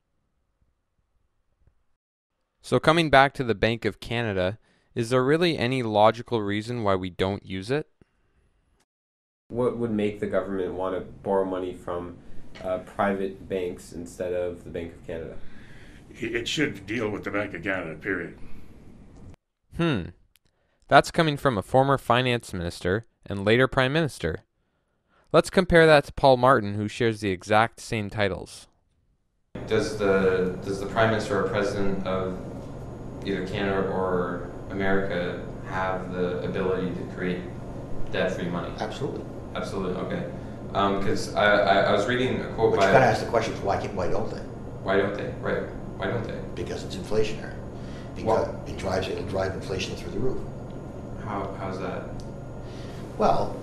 So coming back to the Bank of Canada, is there really any logical reason why we don't use it? What would make the government want to borrow money from uh, private banks instead of the Bank of Canada? It should deal with the Bank of Canada, period. Hmm. That's coming from a former finance minister and later prime minister. Let's compare that to Paul Martin, who shares the exact same titles. Does the does the prime minister or president of either Canada or America have the ability to create debt-free money? Absolutely. Absolutely. Okay. Because um, I, I I was reading a quote but by. you gotta ask the question: Why why don't they? Why don't they? Right. Why don't they? Because it's inflationary. Because well, it drives it'll drive inflation through the roof. How how's that? Well,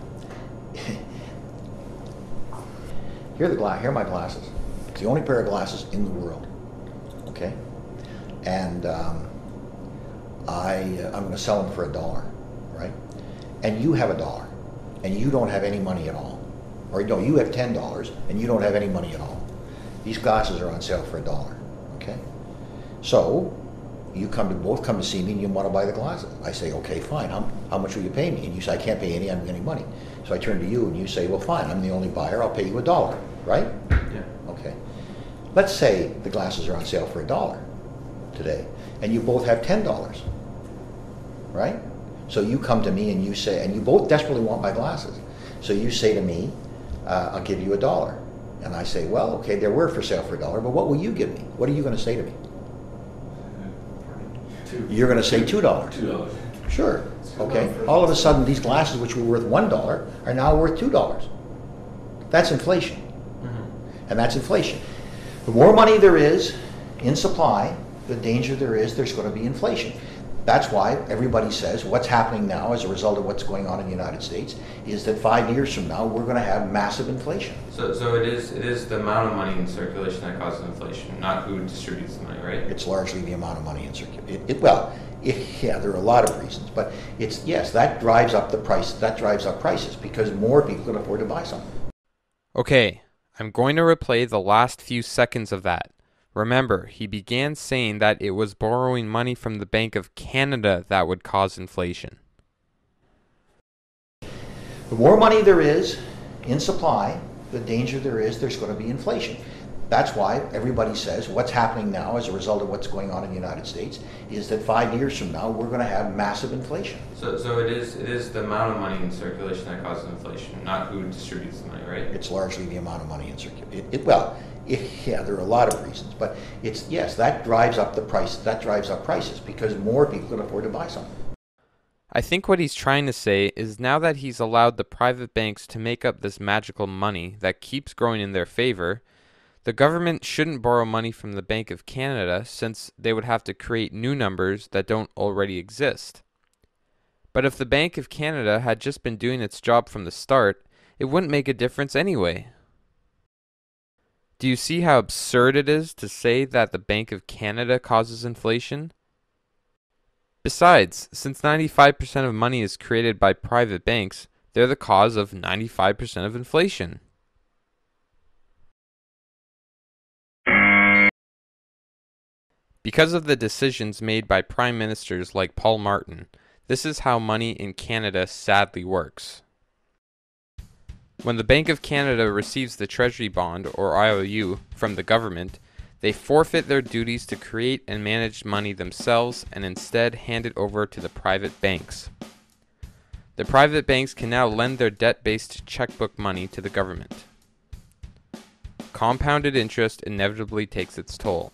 here are the gla- here are my glasses. It's the only pair of glasses in the world. Okay, and um, I uh, I'm going to sell them for a dollar, right? And you have a dollar, and you don't have any money at all, or no, you have ten dollars and you don't have any money at all. These glasses are on sale for a dollar. Okay, so you come to both come to see me and you want to buy the glasses. I say, okay, fine. How, how much will you pay me? And you say, I can't pay any. I'm getting money. So I turn to you and you say, well, fine. I'm the only buyer. I'll pay you a dollar, right? Yeah. Okay. Let's say the glasses are on sale for a dollar today, and you both have ten dollars, right? So you come to me and you say, and you both desperately want my glasses. So you say to me, uh, I'll give you a dollar. And I say, well, okay, they were for sale for a dollar, but what will you give me? What are you going to say to me? Two. You're going to say two dollars. Two dollars. Sure. Okay. All of a sudden, these glasses, which were worth one dollar, are now worth two dollars. That's inflation, mm-hmm. and that's inflation. The more money there is in supply, the danger there is there's going to be inflation. That's why everybody says what's happening now as a result of what's going on in the United States is that five years from now we're going to have massive inflation. So, so it is it is the amount of money in circulation that causes inflation, not who distributes the money, right? It's largely the amount of money in circulation. It, it, well, it, yeah, there are a lot of reasons, but it's yes, that drives up the price. That drives up prices because more people can afford to buy something. Okay, I'm going to replay the last few seconds of that. Remember, he began saying that it was borrowing money from the Bank of Canada that would cause inflation. The more money there is in supply, the danger there is there's going to be inflation. That's why everybody says what's happening now as a result of what's going on in the United States is that five years from now we're going to have massive inflation. So, so it is it is the amount of money in circulation that causes inflation, not who distributes the money, right? It's largely the amount of money in circulation. It, it, well, it, yeah, there are a lot of reasons, but it's yes, that drives up the price. That drives up prices because more people can afford to buy something. I think what he's trying to say is now that he's allowed the private banks to make up this magical money that keeps growing in their favor, the government shouldn't borrow money from the Bank of Canada since they would have to create new numbers that don't already exist. But if the Bank of Canada had just been doing its job from the start, it wouldn't make a difference anyway. Do you see how absurd it is to say that the Bank of Canada causes inflation? Besides, since ninety-five percent of money is created by private banks, they're the cause of ninety-five percent of inflation. Because of the decisions made by prime ministers like Paul Martin, this is how money in Canada sadly works. When the Bank of Canada receives the Treasury Bond, or I O U, from the government, they forfeit their duties to create and manage money themselves and instead hand it over to the private banks. The private banks can now lend their debt-based checkbook money to the government. Compounded interest inevitably takes its toll.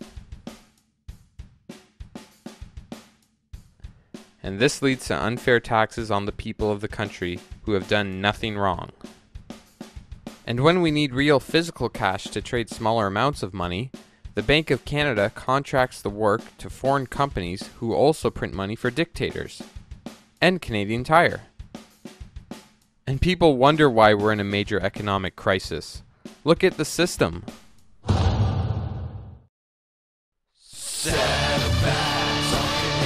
And this leads to unfair taxes on the people of the country who have done nothing wrong. And when we need real physical cash to trade smaller amounts of money, the Bank of Canada contracts the work to foreign companies who also print money for dictators. And Canadian Tire. And people wonder why we're in a major economic crisis. Look at the system. Saddlebags on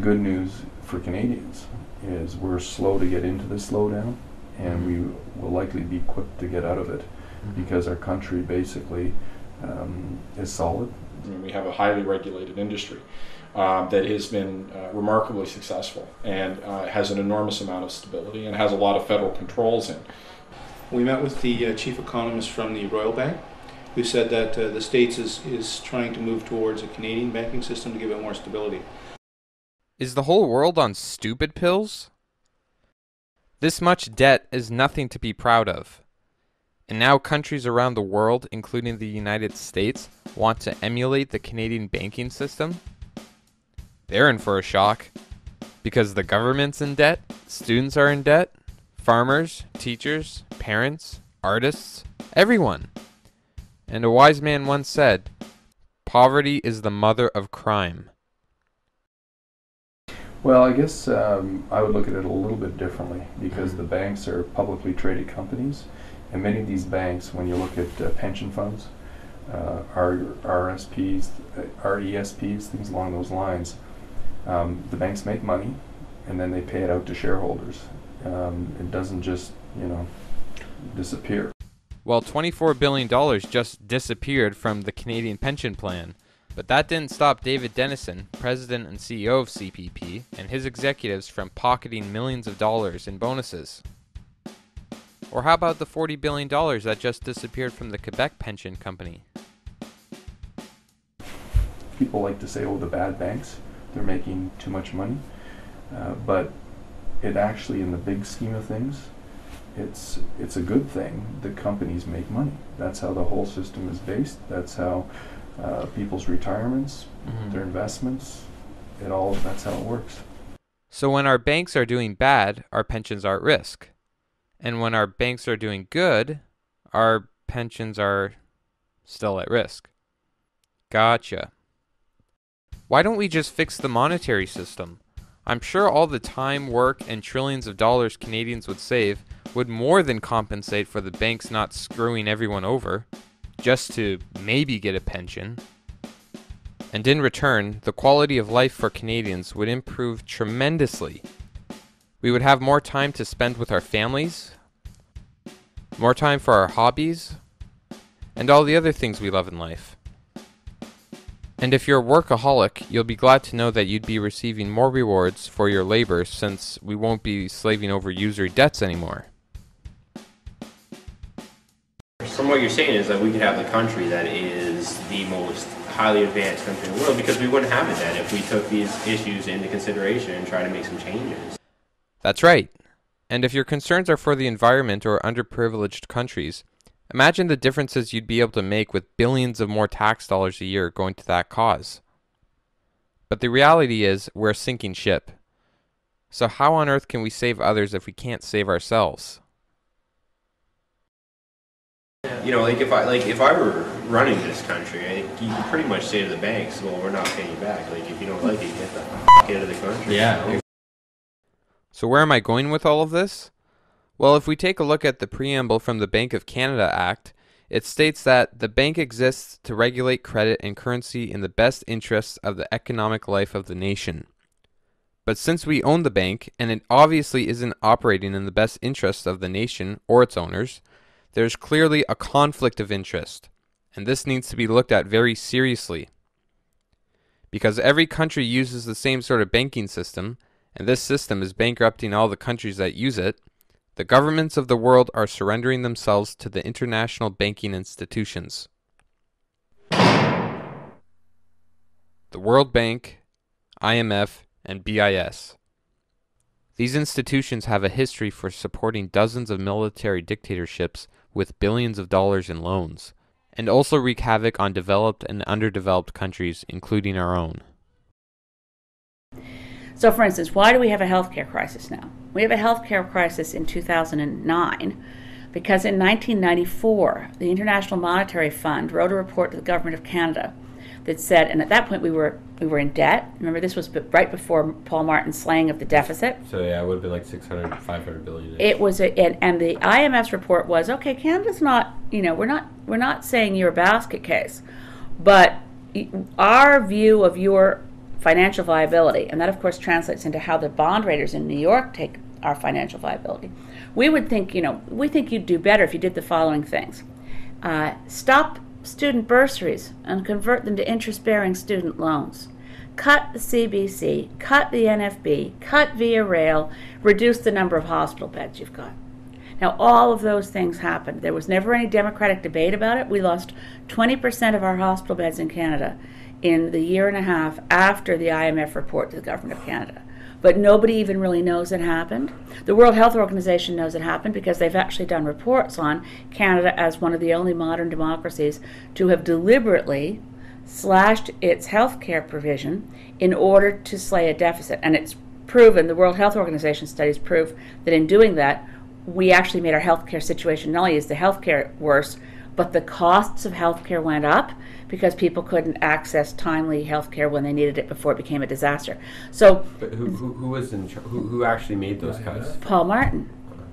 good news for Canadians is we're slow to get into this slowdown, and we will likely be quick to get out of it, mm-hmm. because our country basically um, is solid. I mean, we have a highly regulated industry uh, that has been uh, remarkably successful and uh, has an enormous amount of stability and has a lot of federal controls in. We met with the uh, chief economist from the Royal Bank, who said that uh, the States is, is trying to move towards a Canadian banking system to give it more stability. Is the whole world on stupid pills? This much debt is nothing to be proud of. And now countries around the world, including the United States, want to emulate the Canadian banking system? They're in for a shock. Because the government's in debt, students are in debt, farmers, teachers, parents, artists, everyone. And a wise man once said, poverty is the mother of crime. Well, I guess um, I would look at it a little bit differently, because the banks are publicly traded companies, and many of these banks, when you look at uh, pension funds, uh, R S Ps, uh, R E S Ps, things along those lines, um, the banks make money, and then they pay it out to shareholders. Um, it doesn't just, you know, disappear. Well, twenty-four billion dollars just disappeared from the Canadian pension plan. But that didn't stop David Denison, president and C E O of C P P, and his executives from pocketing millions of dollars in bonuses. Or how about the forty billion dollars that just disappeared from the Quebec pension company? People like to say, oh, the bad banks, they're making too much money. Uh, but it actually, in the big scheme of things, it's it's a good thing that companies make money. That's how the whole system is based. That's how uh, people's retirements, mm-hmm. their investments, it all, that's how it works. So when our banks are doing bad, our pensions are at risk. And when our banks are doing good, our pensions are still at risk. Gotcha. Why don't we just fix the monetary system? I'm sure all the time, work, and trillions of dollars Canadians would save would more than compensate for the banks not screwing everyone over, just to maybe get a pension. And in return, the quality of life for Canadians would improve tremendously. We would have more time to spend with our families, more time for our hobbies, and all the other things we love in life. And if you're a workaholic, you'll be glad to know that you'd be receiving more rewards for your labor, since we won't be slaving over usury debts anymore. From what you're saying is that we could have the country that is the most highly advanced country in the world, because we wouldn't have it then if we took these issues into consideration and tried to make some changes. That's right. And if your concerns are for the environment or underprivileged countries, imagine the differences you'd be able to make with billions of more tax dollars a year going to that cause. But the reality is, we're a sinking ship. So how on earth can we save others if we can't save ourselves? You know, like if I like if I were running this country, I think you could pretty much say to the banks, "Well, we're not paying you back. Like if you don't like it, get the f out of the country." Yeah. You know? So where am I going with all of this? Well, if we take a look at the preamble from the Bank of Canada Act, it states that the bank exists to regulate credit and currency in the best interests of the economic life of the nation. But since we own the bank, and it obviously isn't operating in the best interests of the nation or its owners, there's clearly a conflict of interest, and this needs to be looked at very seriously. Because every country uses the same sort of banking system, and this system is bankrupting all the countries that use it, the governments of the world are surrendering themselves to the international banking institutions. The World Bank, I M F, and B I S. These institutions have a history for supporting dozens of military dictatorships with billions of dollars in loans, and also wreak havoc on developed and underdeveloped countries, including our own. So, for instance, why do we have a healthcare crisis now? We have a healthcare crisis in two thousand nine because in nineteen ninety-four, the International Monetary Fund wrote a report to the Government of Canada that said, and at that point we were we were in debt. Remember, this was right before Paul Martin's slaying of the deficit. So yeah, it would have been like six hundred, five hundred billion. It was, a, and, and the I M F's report was, okay, Canada's not, you know, we're not we're not saying you're a basket case, but our view of your financial viability, and that of course translates into how the bond raters in New York take our financial viability. We would think, you know, we think you'd do better if you did the following things. Uh, stop student bursaries and convert them to interest-bearing student loans. Cut the C B C, cut the N F B, cut via rail, reduce the number of hospital beds you've got. Now, all of those things happened. There was never any democratic debate about it. We lost twenty percent of our hospital beds in Canada in the year and a half after the I M F report to the Government of Canada. But nobody even really knows it happened. The World Health Organization knows it happened because they've actually done reports on Canada as one of the only modern democracies to have deliberately slashed its health care provision in order to slay a deficit. And it's proven, the World Health Organization studies prove that in doing that, we actually made our healthcare situation, not only is the healthcare worse, but the costs of healthcare went up because people couldn't access timely healthcare when they needed it before it became a disaster. So, but who, who, who was in who, who actually made those cuts? Paul Martin.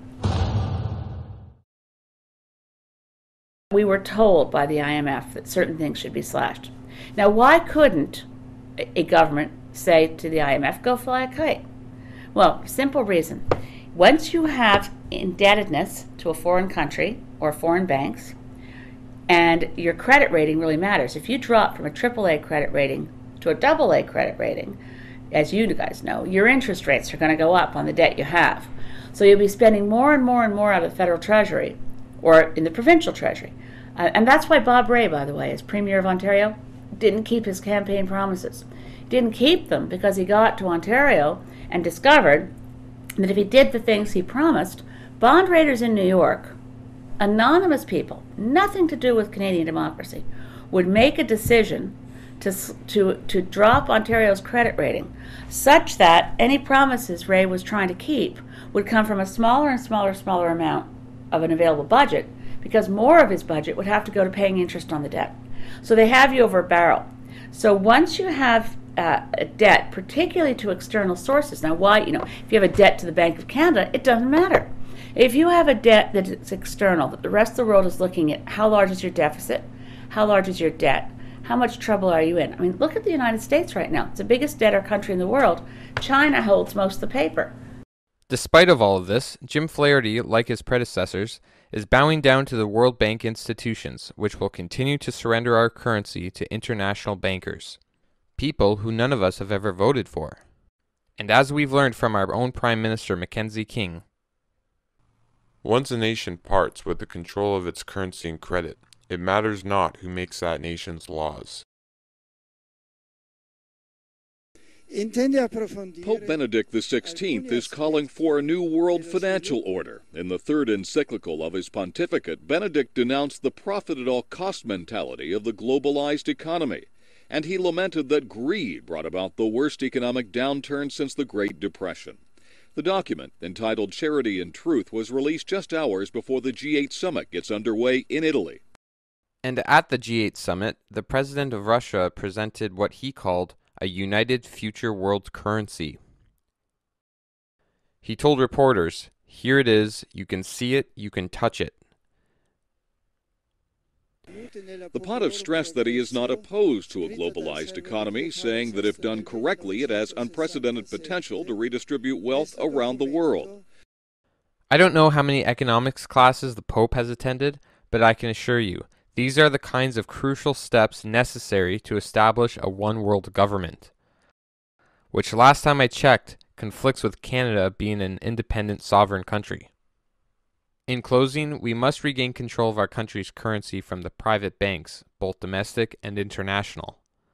We were told by the I M F that certain things should be slashed. Now, why couldn't a government say to the I M F, go fly a kite? Well, simple reason. Once you have indebtedness to a foreign country or foreign banks, and your credit rating really matters. If you drop from a triple A credit rating to a double A credit rating, as you guys know, your interest rates are going to go up on the debt you have. So you'll be spending more and more and more out of the federal treasury or in the provincial treasury. Uh, and that's why Bob Rae, by the way, as Premier of Ontario, didn't keep his campaign promises. He didn't keep them because he got to Ontario and discovered that if he did the things he promised, bond raters in New York, anonymous people, nothing to do with Canadian democracy, would make a decision to, to, to drop Ontario's credit rating such that any promises Rae was trying to keep would come from a smaller and smaller, smaller amount of an available budget, because more of his budget would have to go to paying interest on the debt. So they have you over a barrel. So once you have uh, a debt, particularly to external sources, now why, you know, if you have a debt to the Bank of Canada, it doesn't matter. If you have a debt that is external, that the rest of the world is looking at, how large is your deficit? How large is your debt? How much trouble are you in? I mean, look at the United States right now. It's the biggest debtor country in the world. China holds most of the paper. Despite of all of this, Jim Flaherty, like his predecessors, is bowing down to the World Bank institutions, which will continue to surrender our currency to international bankers, people who none of us have ever voted for. And as we've learned from our own Prime Minister Mackenzie King, once a nation parts with the control of its currency and credit, it matters not who makes that nation's laws. Pope Benedict the sixteenth is calling for a new world financial order. In the third encyclical of his pontificate, Benedict denounced the profit-at-all-cost mentality of the globalized economy, and he lamented that greed brought about the worst economic downturn since the Great Depression. The document, entitled Charity and Truth, was released just hours before the G eight summit gets underway in Italy. And at the G eight summit, the president of Russia presented what he called a united future world currency. He told reporters, "Here it is, you can see it, you can touch it." The pontiff stressed that he is not opposed to a globalized economy, saying that if done correctly, it has unprecedented potential to redistribute wealth around the world. I don't know how many economics classes the Pope has attended, but I can assure you, these are the kinds of crucial steps necessary to establish a one-world government, which last time I checked conflicts with Canada being an independent sovereign country. In closing, we must regain control of our country's currency from the private banks, both domestic and international.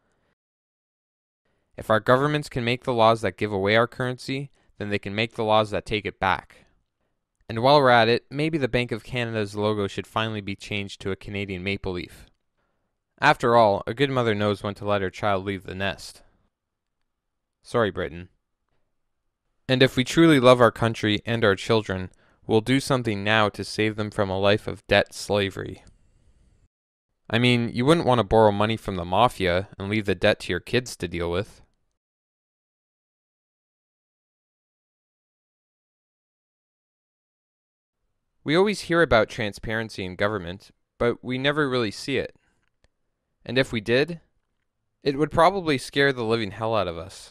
If our governments can make the laws that give away our currency, then they can make the laws that take it back. And while we're at it, maybe the Bank of Canada's logo should finally be changed to a Canadian maple leaf. After all, a good mother knows when to let her child leave the nest. Sorry, Britain. And if we truly love our country and our children, we'll do something now to save them from a life of debt slavery. I mean, you wouldn't want to borrow money from the mafia and leave the debt to your kids to deal with. We always hear about transparency in government, but we never really see it. And if we did, It would probably scare the living hell out of us.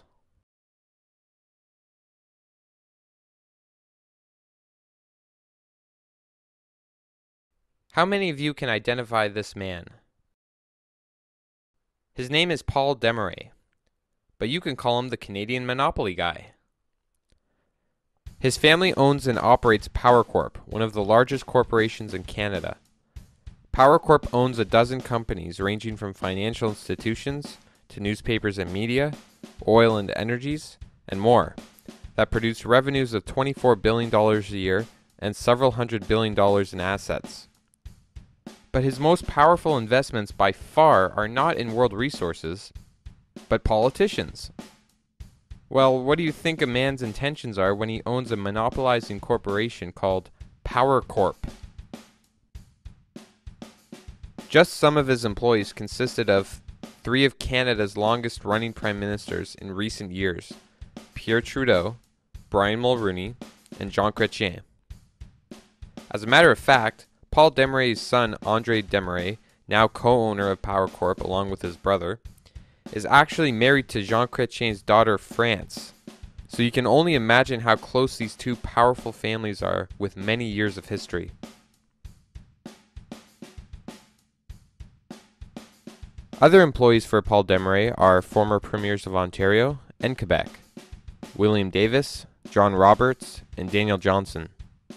How many of you can identify this man? His name is Paul Desmarais, but you can call him the Canadian Monopoly Guy. His family owns and operates Power Corp, one of the largest corporations in Canada. Power Corp owns a dozen companies ranging from financial institutions to newspapers and media, oil and energies, and more, that produce revenues of twenty-four billion dollars a year and several hundred billion dollars in assets. But his most powerful investments by far are not in world resources, but politicians. Well, what do you think a man's intentions are when he owns a monopolizing corporation called Power Corp? Just some of his employees consisted of three of Canada's longest-running prime ministers in recent years, Pierre Trudeau, Brian Mulroney, and Jean Chrétien. As a matter of fact, Paul Desmarais' son, Andre Desmarais, now co-owner of Power Corp along with his brother, is actually married to Jean Chrétien's daughter, France. So you can only imagine how close these two powerful families are with many years of history. Other employees for Paul Desmarais are former premiers of Ontario and Quebec, William Davis, John Roberts, and Daniel Johnson.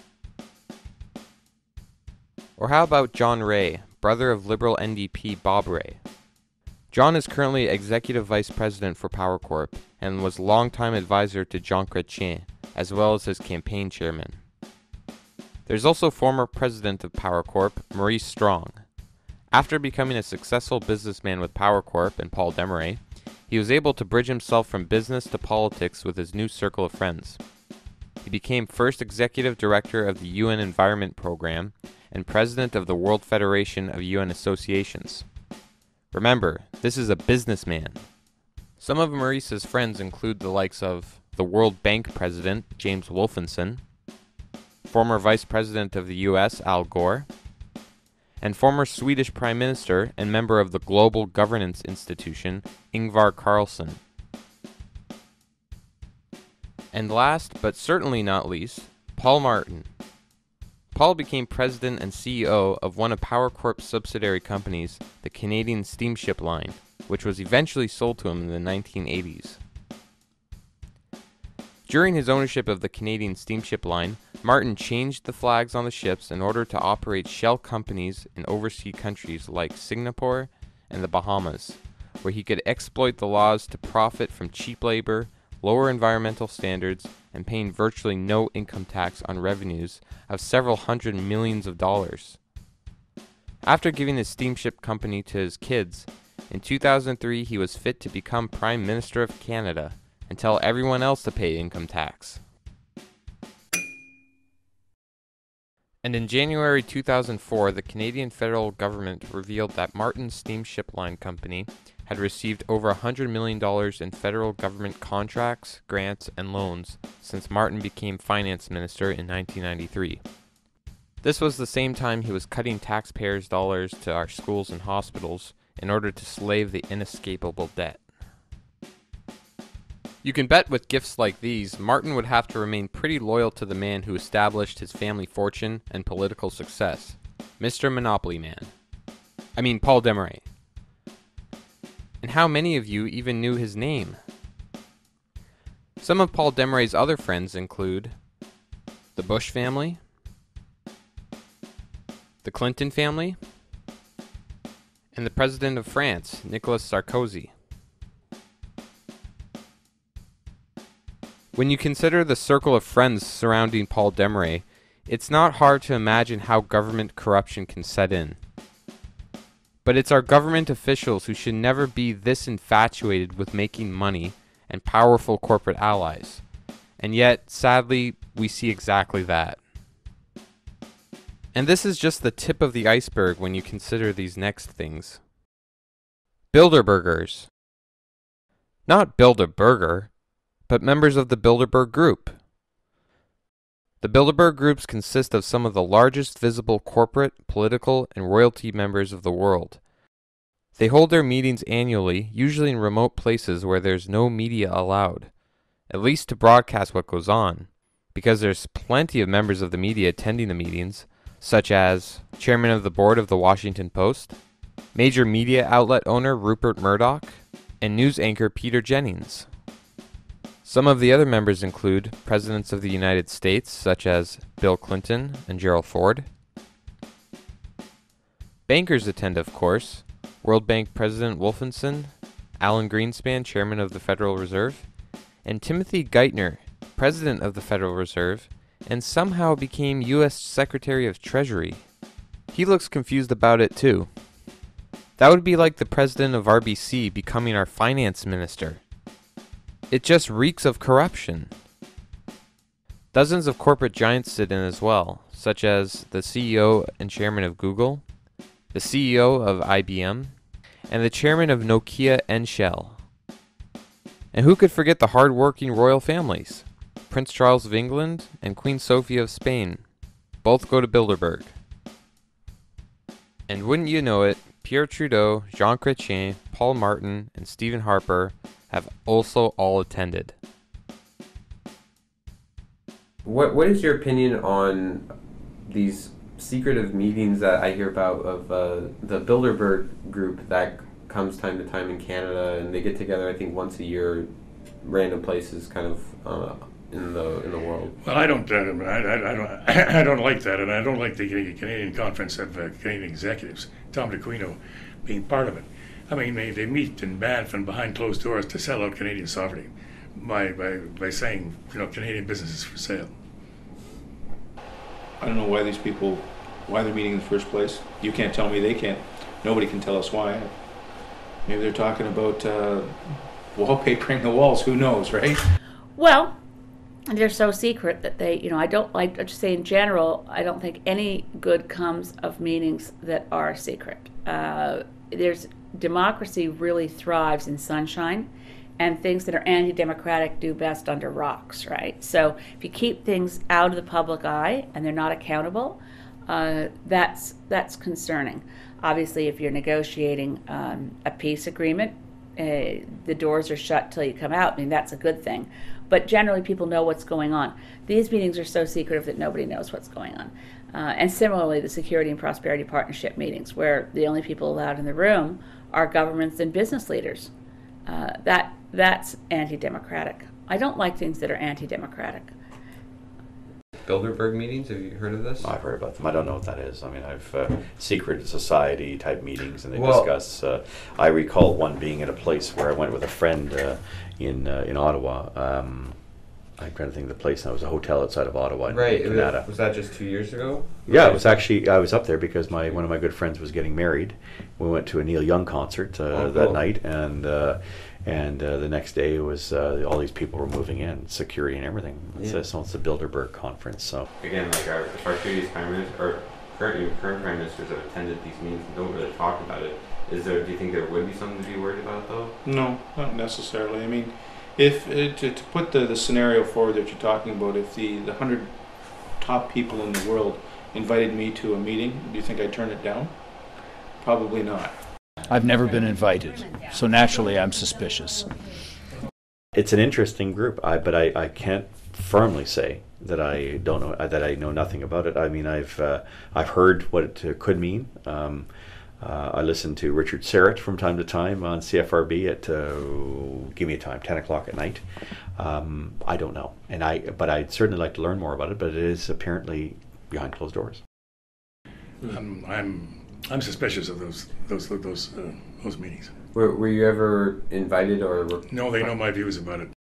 Or how about John Ray, brother of Liberal N D P Bob Ray? John is currently Executive Vice President for Power Corp and was longtime advisor to Jean Chrétien, as well as his campaign chairman. There's also former President of Power Corp, Maurice Strong. After becoming a successful businessman with Power Corp and Paul Desmarais, he was able to bridge himself from business to politics with his new circle of friends. He became first Executive Director of the U N Environment Program and President of the World Federation of U N Associations. Remember, this is a businessman. Some of Maurice's friends include the likes of the World Bank President, James Wolfensohn, former Vice President of the U S, Al Gore, and former Swedish Prime Minister and member of the Global Governance Institution, Ingvar Carlsson. And last, but certainly not least, Paul Martin. Paul became president and C E O of one of Power Corp's subsidiary companies, the Canadian Steamship Line, which was eventually sold to him in the nineteen eighties. During his ownership of the Canadian Steamship Line, Martin changed the flags on the ships in order to operate shell companies in overseas countries like Singapore and the Bahamas, where he could exploit the laws to profit from cheap labor, lower environmental standards, and paying virtually no income tax on revenues of several hundred millions of dollars. After giving his steamship company to his kids, in two thousand three he was fit to become Prime Minister of Canada and tell everyone else to pay income tax. And in January two thousand four, the Canadian federal government revealed that Martin's Steamship Line Company had received over one hundred million dollars in federal government contracts, grants, and loans since Martin became Finance Minister in nineteen ninety-three. This was the same time he was cutting taxpayers' dollars to our schools and hospitals in order to slave the inescapable debt. You can bet with gifts like these, Martin would have to remain pretty loyal to the man who established his family fortune and political success, Mister Monopoly Man. I mean, Paul Desmarais. And how many of you even knew his name? Some of Paul Desmarais' other friends include the Bush family, the Clinton family, and the President of France, Nicolas Sarkozy. When you consider the circle of friends surrounding Paul Desmarais, it's not hard to imagine how government corruption can set in. But it's our government officials who should never be this infatuated with making money and powerful corporate allies. And yet, sadly, we see exactly that. And this is just the tip of the iceberg when you consider these next things. Bilderbergers. Not Build-A-Burger, but members of the Bilderberg Group. The Bilderberg Groups consist of some of the largest visible corporate, political, and royalty members of the world. They hold their meetings annually, usually in remote places where there's no media allowed, at least to broadcast what goes on, because there's plenty of members of the media attending the meetings, such as Chairman of the Board of the Washington Post, major media outlet owner Rupert Murdoch, and news anchor Peter Jennings. Some of the other members include Presidents of the United States, such as Bill Clinton and Gerald Ford. Bankers attend, of course, World Bank President Wolfensohn, Alan Greenspan, Chairman of the Federal Reserve, and Timothy Geithner, President of the Federal Reserve, and somehow became U S Secretary of Treasury. He looks confused about it too. That would be like the President of R B C becoming our Finance Minister. It just reeks of corruption. Dozens of corporate giants sit in as well, such as the C E O and Chairman of Google, the C E O of I B M, and the Chairman of Nokia and Shell. And who could forget the hard-working royal families? Prince Charles of England and Queen Sophia of Spain. Both go to Bilderberg. And wouldn't you know it, Pierre Trudeau, Jean Chrétien, Paul Martin, and Stephen Harper have also all attended. What What is your opinion on these secretive meetings that I hear about of uh, the Bilderberg group that comes time to time in Canada, and they get together I think once a year, random places kind of uh, in the in the world? Well, I don't, uh, I, I, I don't, I don't like that, and I don't like the Canadian Conference of uh, Canadian Executives, Tom DeQuino, being part of it. I mean, they, they meet in Banff and behind closed doors to sell out Canadian sovereignty by by by saying, you know, Canadian business is for sale. I don't know why these people, why they're meeting in the first place. You can't tell me, they can't. Nobody can tell us why. Maybe they're talking about uh, wallpapering the walls. Who knows, right? Well, they're so secret that they, you know, I don't like, I just say in general, I don't think any good comes of meetings that are secret. Uh, there's, democracy really thrives in sunshine, and things that are anti-democratic do best under rocks, right? So if you keep things out of the public eye and they're not accountable, uh, that's that's concerning. Obviously, if you're negotiating um, a peace agreement, uh, the doors are shut till you come out. I mean, that's a good thing. But generally, people know what's going on. These meetings are so secretive that nobody knows what's going on. Uh, and similarly, the Security and Prosperity Partnership meetings, where the only people allowed in the room are governments and business leaders. Uh, that that's anti-democratic. I don't like things that are anti-democratic. Bilderberg meetings, have you heard of this? I've heard about them. I don't know what that is. I mean, I've uh, secret society type meetings, and they well, discuss. Uh, I recall one being at a place where I went with a friend uh, in uh, in Ottawa. Um, I'm trying to think of the place now. It was a hotel outside of Ottawa in right. Canada. Was that just two years ago? Yeah, it was actually, I was up there because my one of my good friends was getting married. We went to a Neil Young concert uh, oh, that cool. night, and uh, and uh, the next day was uh, all these people were moving in, security and everything. It's, Yeah. uh, so it's the Bilderberg conference. So again, like our, if our previous prime minister or current current prime ministers have attended these meetings and don't really talk about it, is there? Do you think there would be something to be worried about though? No, not necessarily. I mean, if uh, to, to put the, the scenario forward that you're talking about, if the the hundred top people in the world invited me to a meeting, do you think I'd turn it down? Probably not. I've never been invited, so naturally I'm suspicious. it's an interesting group, I, but I, I can't firmly say that I don't know that I know nothing about it. I mean, I've uh, I've heard what it uh, could mean. Um, Uh, I listen to Richard Serrett from time to time on C F R B at uh, give me a time, ten o'clock at night. Um, I don't know, and I but I'd certainly like to learn more about it. But it is apparently behind closed doors. I'm I'm I'm suspicious of those those those uh, those meetings. Were Were you ever invited or? Were no, they know my views about it.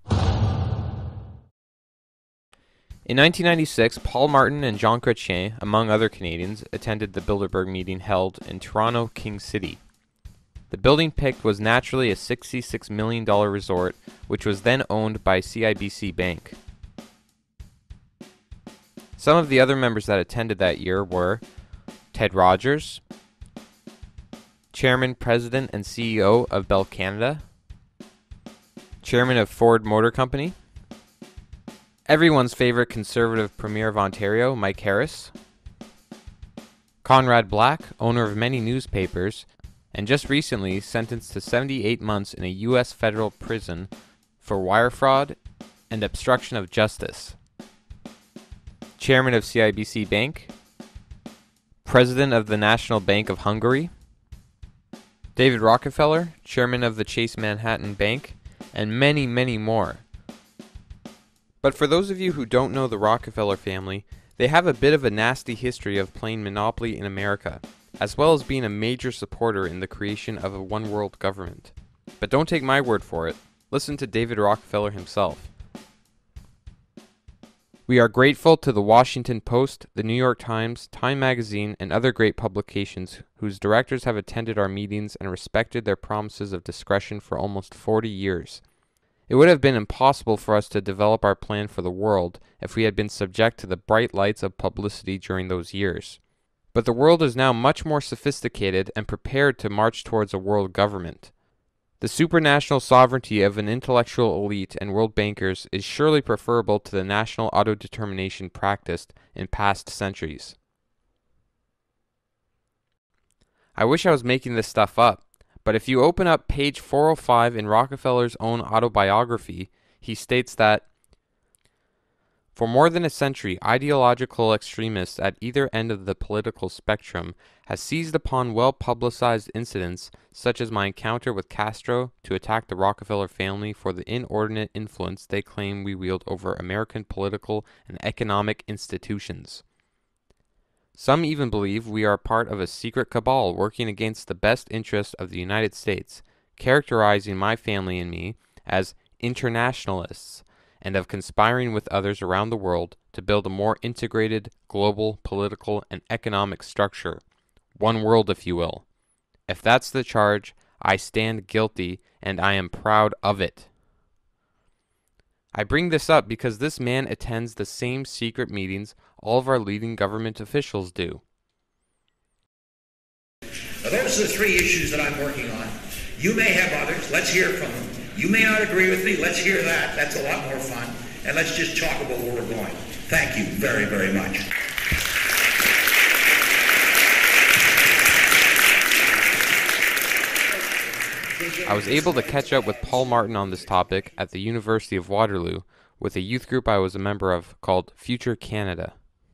In nineteen ninety-six, Paul Martin and Jean Chrétien, among other Canadians, attended the Bilderberg meeting held in Toronto, King City. The building picked was naturally a sixty-six million dollars resort, which was then owned by C I B C Bank. Some of the other members that attended that year were Ted Rogers, Chairman, President, and C E O of Bell Canada, Chairman of Ford Motor Company, everyone's favorite Conservative Premier of Ontario, Mike Harris, Conrad Black, owner of many newspapers, and just recently sentenced to seventy-eight months in a U S federal prison for wire fraud and obstruction of justice. Chairman of C I B C Bank, President of the National Bank of Hungary, David Rockefeller, Chairman of the Chase Manhattan Bank, and many, many more. But for those of you who don't know the Rockefeller family, they have a bit of a nasty history of playing monopoly in America, as well as being a major supporter in the creation of a one-world government. But don't take my word for it. Listen to David Rockefeller himself. We are grateful to the Washington Post, the New York Times, Time Magazine, and other great publications whose directors have attended our meetings and respected their promises of discretion for almost forty years. It would have been impossible for us to develop our plan for the world if we had been subject to the bright lights of publicity during those years. But the world is now much more sophisticated and prepared to march towards a world government. The supranational sovereignty of an intellectual elite and world bankers is surely preferable to the national autodetermination practiced in past centuries. I wish I was making this stuff up, but if you open up page four oh five in Rockefeller's own autobiography, he states that, for more than a century, ideological extremists at either end of the political spectrum has seized upon well-publicized incidents such as my encounter with Castro to attack the Rockefeller family for the inordinate influence they claim we wield over American political and economic institutions. Some even believe we are part of a secret cabal working against the best interest of the United States, characterizing my family and me as internationalists, and of conspiring with others around the world to build a more integrated global political and economic structure. One world, if you will. If that's the charge, I stand guilty, and I am proud of it. I bring this up because this man attends the same secret meetings all of our leading government officials do. Now, those are the three issues that I'm working on. You may have others. Let's hear from them. You may not agree with me. Let's hear that. That's a lot more fun. And let's just talk about where we're going. Thank you very, very much. I was able to catch up with Paul Martin on this topic at the University of Waterloo with a youth group I was a member of called Future Canada.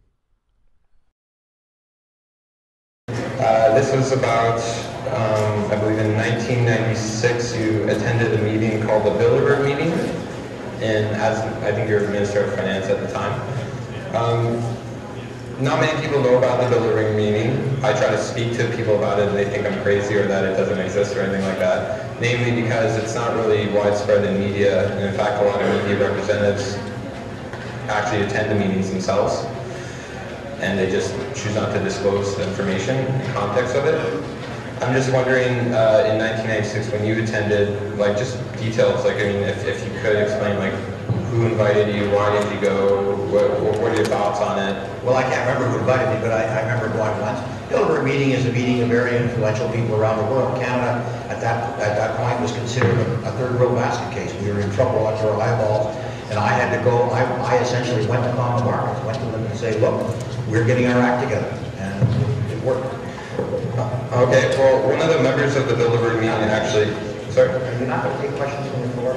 Uh, this was about, um, I believe in nineteen ninety-six, you attended a meeting called the Bilderberg meeting, and as I think you were Minister of Finance at the time. Um, not many people know about the Bilderberg meeting. I try to speak to people about it and they think I'm crazy or that it doesn't exist or anything like that. Namely because it's not really widespread in media, and in fact a lot of media representatives actually attend the meetings themselves, and they just choose not to disclose the information and context of it. I'm just wondering, uh, in nineteen ninety-six, when you attended, like just details, like I mean, if, if you could explain, like who invited you, why did you go, what, what are your thoughts on it? Well, I can't remember who invited me, but I, I remember going once. The Bilderberg meeting is a meeting of very influential people around the world. Canada, at that at that point, was considered a, a third world basket case. We were in trouble after our eyeballs, and I had to go. I, I essentially went to common markets, went to them and say, look, we're getting our act together, and it worked. Okay, well, one of the members of the Bilderberg meeting actually, sorry? Are you not going to take questions from the floor?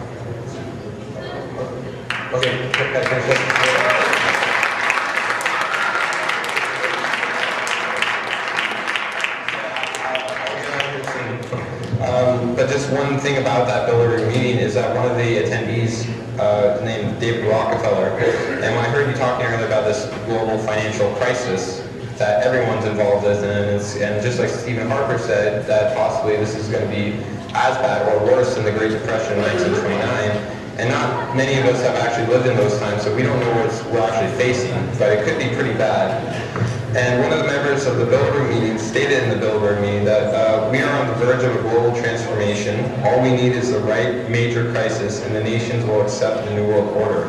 Okay, okay, Um, but just one thing about that Bilderberg meeting is that one of the attendees, uh, named David Rockefeller, and when I heard you talking earlier about this global financial crisis that everyone's involved in, and, it's, and just like Stephen Harper said, that possibly this is going to be as bad or worse than the Great Depression in nineteen twenty-nine, and not many of us have actually lived in those times, so we don't know what we're actually facing, but it could be pretty bad. And one of the members of the Bilderberg meeting stated in the Bilderberg meeting that uh, we are on the verge of a global transformation. All we need is the right major crisis, and the nations will accept the New World Order.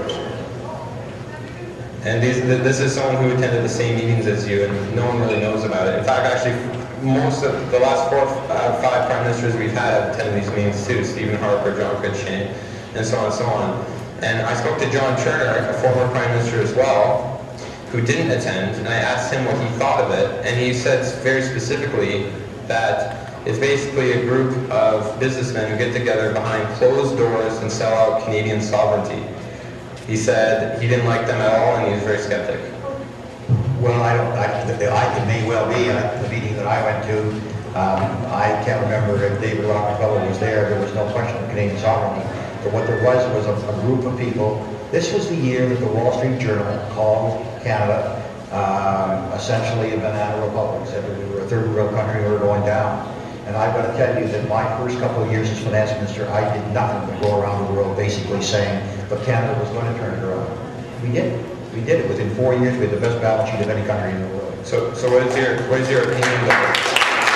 And these, this is someone who attended the same meetings as you, and no one really knows about it. In fact, actually, most of the last four, uh, five prime ministers we've had have attended these meetings too. Stephen Harper, John Gray, and so on and so on. And I spoke to John Turner, a former prime minister as well, who didn't attend, and I asked him what he thought of it, and he said very specifically that is basically a group of businessmen who get together behind closed doors and sell out Canadian sovereignty. He said he didn't like them at all and he was very skeptic. Well, I don't, I, I, it may well be, uh, the meeting that I went to, um, I can't remember if David Rockefeller was there, there was no question of Canadian sovereignty. But what there was was a, a group of people. This was the year that the Wall Street Journal called Canada um, essentially a banana republic, said that we were a third world country and we were going down. And I've got to tell you that my first couple of years as finance minister, I did nothing but go around the world basically saying, but Canada was going to turn it around. We did. We did it. Within four years, we had the best balance sheet of any country in the world. So, so what is your, what is your opinion about it?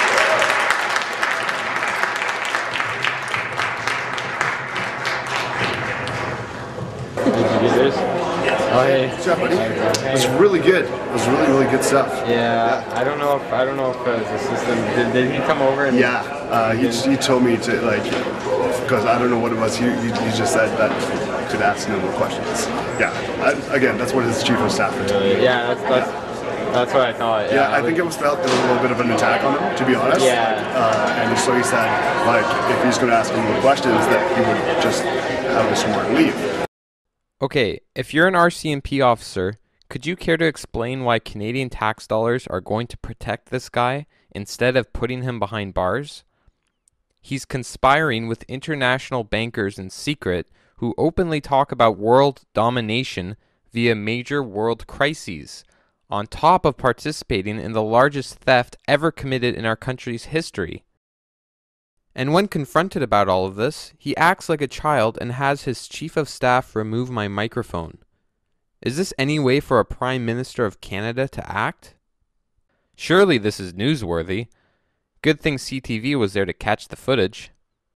Did you do this? Oh, hey. What's up, buddy? It was really good. It was really, really good stuff. Yeah, yeah. I don't know if I don't know if uh, the system did. Did he come over? And yeah, uh, he he told me to like because I don't know what it was. He he, he just said that I could ask no more questions. Yeah. I, again, that's what his chief of staff told me. Yeah, that's that's that's what I thought. Yeah, yeah I think it was felt there was a little bit of an attack on him, to be honest. Yeah. Uh, and so he said like if he's going to ask him more questions, that he would just have this more and leave. Okay, if you're an R C M P officer, could you care to explain why Canadian tax dollars are going to protect this guy instead of putting him behind bars? He's conspiring with international bankers in secret who openly talk about world domination via major world crises, on top of participating in the largest theft ever committed in our country's history. And when confronted about all of this, he acts like a child and has his chief of staff remove my microphone. Is this any way for a Prime Minister of Canada to act? Surely this is newsworthy. Good thing C T V was there to catch the footage.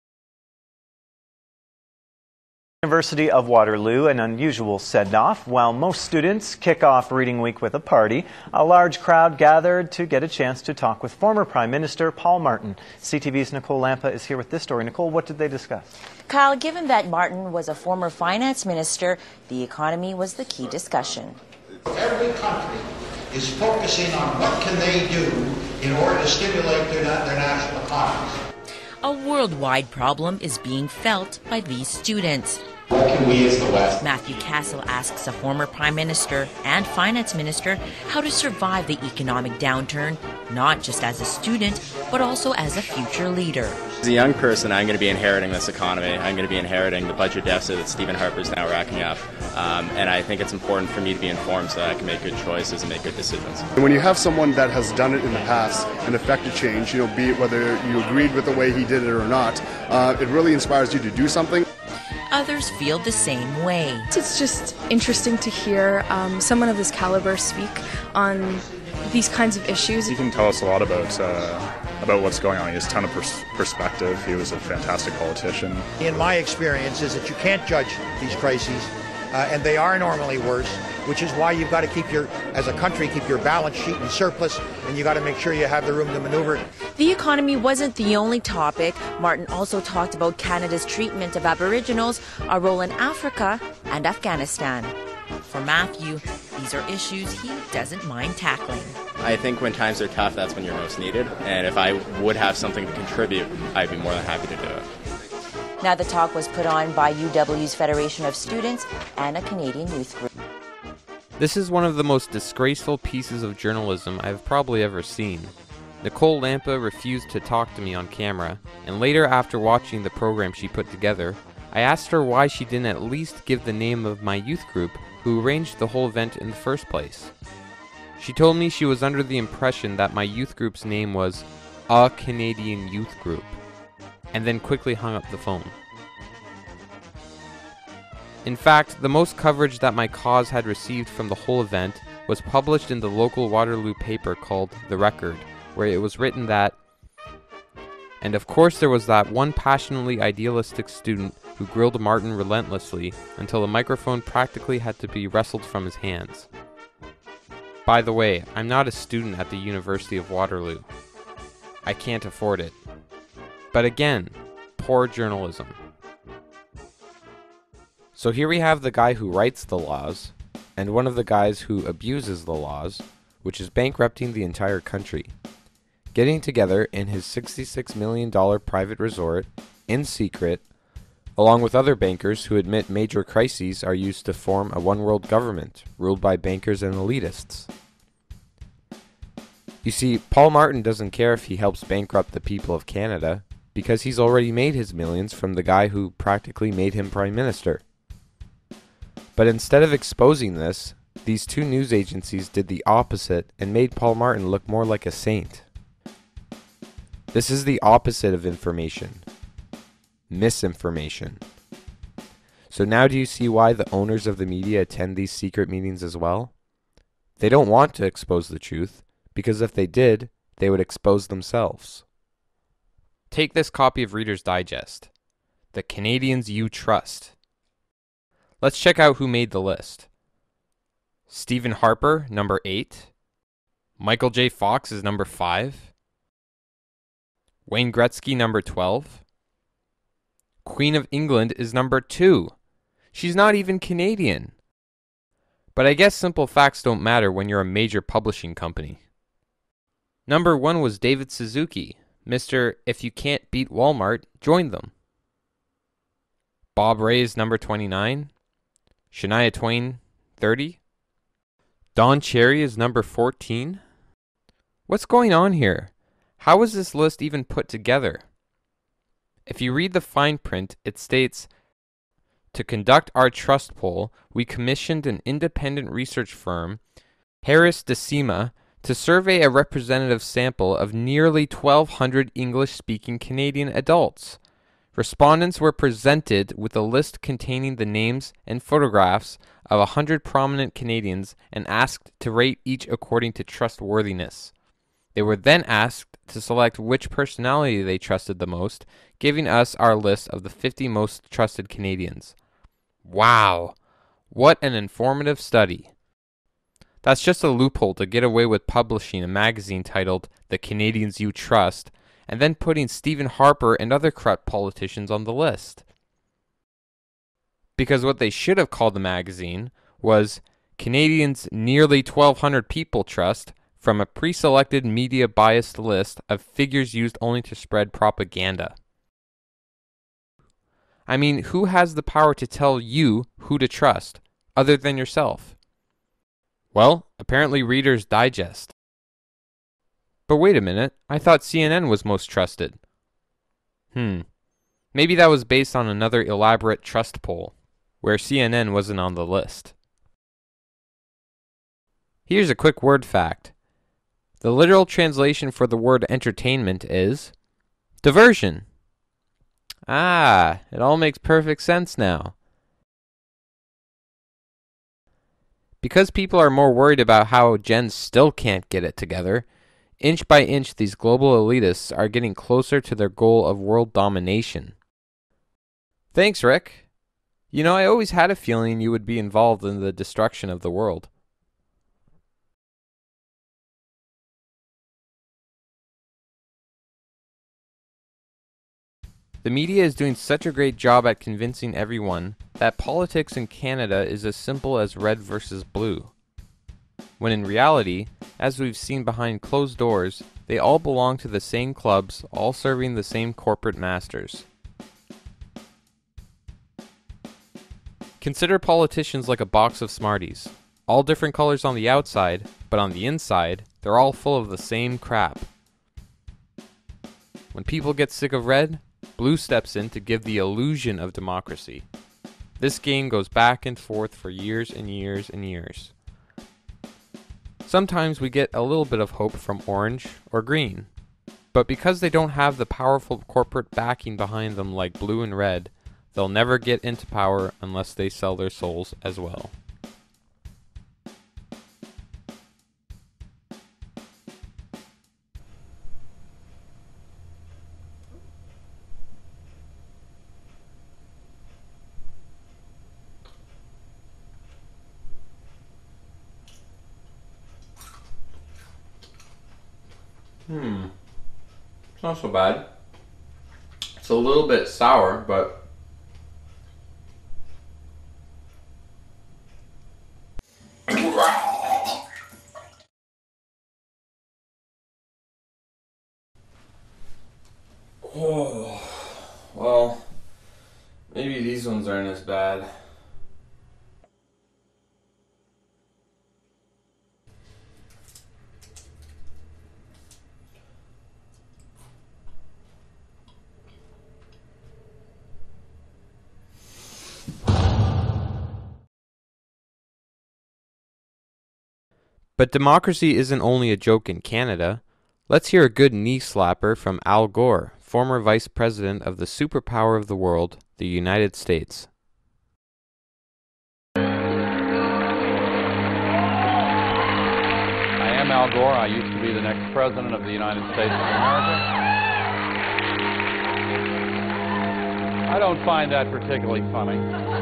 University of Waterloo, an unusual send-off. While most students kick off Reading Week with a party, a large crowd gathered to get a chance to talk with former Prime Minister Paul Martin. C T V's Nicole Lampa is here with this story. Nicole, what did they discuss? Kyle, given that Martin was a former finance minister, the economy was the key discussion. Every country is focusing on what can they do in order to stimulate their, their national economies. A worldwide problem is being felt by these students. What can we as the West? Matthew Castle asks a former Prime Minister and Finance Minister how to survive the economic downturn, not just as a student, but also as a future leader. As a young person, I'm going to be inheriting this economy. I'm going to be inheriting the budget deficit that Stephen Harper's now racking up. Um, and I think it's important for me to be informed so that I can make good choices and make good decisions. And when you have someone that has done it in the past and affected change, you know, be it whether you agreed with the way he did it or not, uh, it really inspires you to do something. Others feel the same way. It's just interesting to hear um, someone of this caliber speak on these kinds of issues. He can tell us a lot about uh, about what's going on. He has a ton of pers perspective. He was a fantastic politician. In my experience is that you can't judge these crises, uh, and they are normally worse, which is why you've got to keep your, as a country, keep your balance sheet in surplus, and you got to make sure you have the room to maneuver. The economy wasn't the only topic. Martin also talked about Canada's treatment of Aboriginals, our role in Africa, and Afghanistan. For Matthew, these are issues he doesn't mind tackling. I think when times are tough, that's when you're most needed. And if I would have something to contribute, I'd be more than happy to do it. Now the talk was put on by U W's Federation of Students and a Canadian youth group. This is one of the most disgraceful pieces of journalism I've probably ever seen. Nicole Lampa refused to talk to me on camera, and later after watching the program she put together, I asked her why she didn't at least give the name of my youth group who arranged the whole event in the first place. She told me she was under the impression that my youth group's name was A Canadian Youth Group, and then quickly hung up the phone. In fact, the most coverage that my cause had received from the whole event was published in the local Waterloo paper called The Record, where it was written that, and of course there was that one passionately idealistic student who grilled Martin relentlessly until the microphone practically had to be wrestled from his hands. By the way, I'm not a student at the University of Waterloo. I can't afford it. But again, poor journalism. So here we have the guy who writes the laws, and one of the guys who abuses the laws, which is bankrupting the entire country. getting together in his sixty-six million dollars private resort in secret, along with other bankers who admit major crises are used to form a one-world government ruled by bankers and elitists. You see, Paul Martin doesn't care if he helps bankrupt the people of Canada, because he's already made his millions from the guy who practically made him Prime Minister. But instead of exposing this, these two news agencies did the opposite and made Paul Martin look more like a saint. This is the opposite of information. Misinformation. So now do you see why the owners of the media attend these secret meetings as well? They don't want to expose the truth, because if they did, they would expose themselves. Take this copy of Reader's Digest, The Canadians You Trust. Let's check out who made the list. Stephen Harper, number eight. Michael J. Fox is number five. Wayne Gretzky, number twelve. Queen of England is number two. She's not even Canadian. But I guess simple facts don't matter when you're a major publishing company. Number one was David Suzuki, Mister If you can't beat Walmart, join them. Bob Ray is number twenty-nine. Shania Twain, thirty. Don Cherry is number fourteen. What's going on here? How was this list even put together? If you read the fine print, it states, to conduct our trust poll, we commissioned an independent research firm, Harris Decima, to survey a representative sample of nearly twelve hundred English-speaking Canadian adults. Respondents were presented with a list containing the names and photographs of one hundred prominent Canadians and asked to rate each according to trustworthiness. They were then asked to select which personality they trusted the most, giving us our list of the fifty most trusted Canadians. Wow! What an informative study. That's just a loophole to get away with publishing a magazine titled The Canadians You Trust, and then putting Stephen Harper and other corrupt politicians on the list. Because what they should have called the magazine was Canadians Nearly twelve hundred People Trust, from a pre-selected media-biased list of figures used only to spread propaganda. I mean, who has the power to tell you who to trust, other than yourself? Well, apparently Reader's Digest. But wait a minute, I thought C N N was most trusted. Hmm, maybe that was based on another elaborate trust poll, where C N N wasn't on the list. Here's a quick word fact. The literal translation for the word entertainment is diversion. Ah, it all makes perfect sense now. Because people are more worried about how Gen still can't get it together, inch by inch these global elitists are getting closer to their goal of world domination. Thanks, Rick. You know, I always had a feeling you would be involved in the destruction of the world. The media is doing such a great job at convincing everyone that politics in Canada is as simple as red versus blue. When in reality, as we've seen behind closed doors, they all belong to the same clubs, all serving the same corporate masters. Consider politicians like a box of Smarties. All different colors on the outside, but on the inside, they're all full of the same crap. When people get sick of red, blue steps in to give the illusion of democracy. This game goes back and forth for years and years and years. Sometimes we get a little bit of hope from orange or green, but because they don't have the powerful corporate backing behind them like blue and red, they'll never get into power unless they sell their souls as well. Hmm, it's not so bad. It's a little bit sour, but Oh, well, maybe these ones aren't as bad. But democracy isn't only a joke in Canada. Let's hear a good knee slapper from Al Gore, former vice president of the superpower of the world, the United States. I am Al Gore. I used to be the next president of the United States of America. I don't find that particularly funny.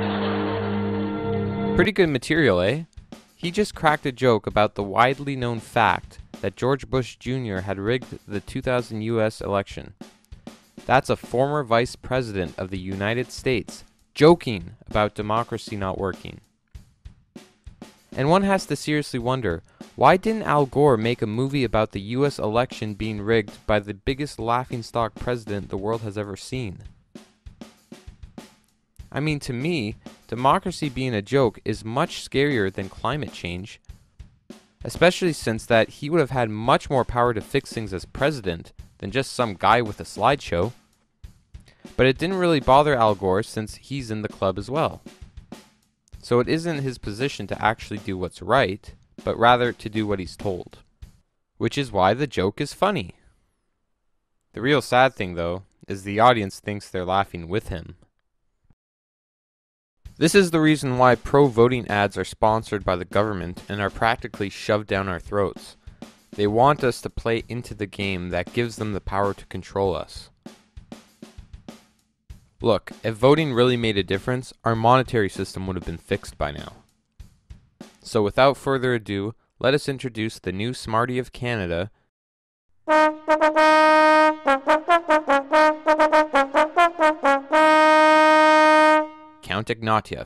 Pretty good material, eh? He just cracked a joke about the widely known fact that George Bush Junior had rigged the two thousand U S election. That's a former vice president of the United States joking about democracy not working. And one has to seriously wonder, why didn't Al Gore make a movie about the U S election being rigged by the biggest laughingstock president the world has ever seen? I mean, to me, democracy being a joke is much scarier than climate change, especially since that he would have had much more power to fix things as president than just some guy with a slideshow. But it didn't really bother Al Gore since he's in the club as well. So it isn't his position to actually do what's right, but rather to do what he's told. Which is why the joke is funny. The real sad thing, though, is the audience thinks they're laughing with him. This is the reason why pro-voting ads are sponsored by the government and are practically shoved down our throats. They want us to play into the game that gives them the power to control us. Look, if voting really made a difference, our monetary system would have been fixed by now. So without further ado, let us introduce the new Smarty of Canada, Count Ignatieff.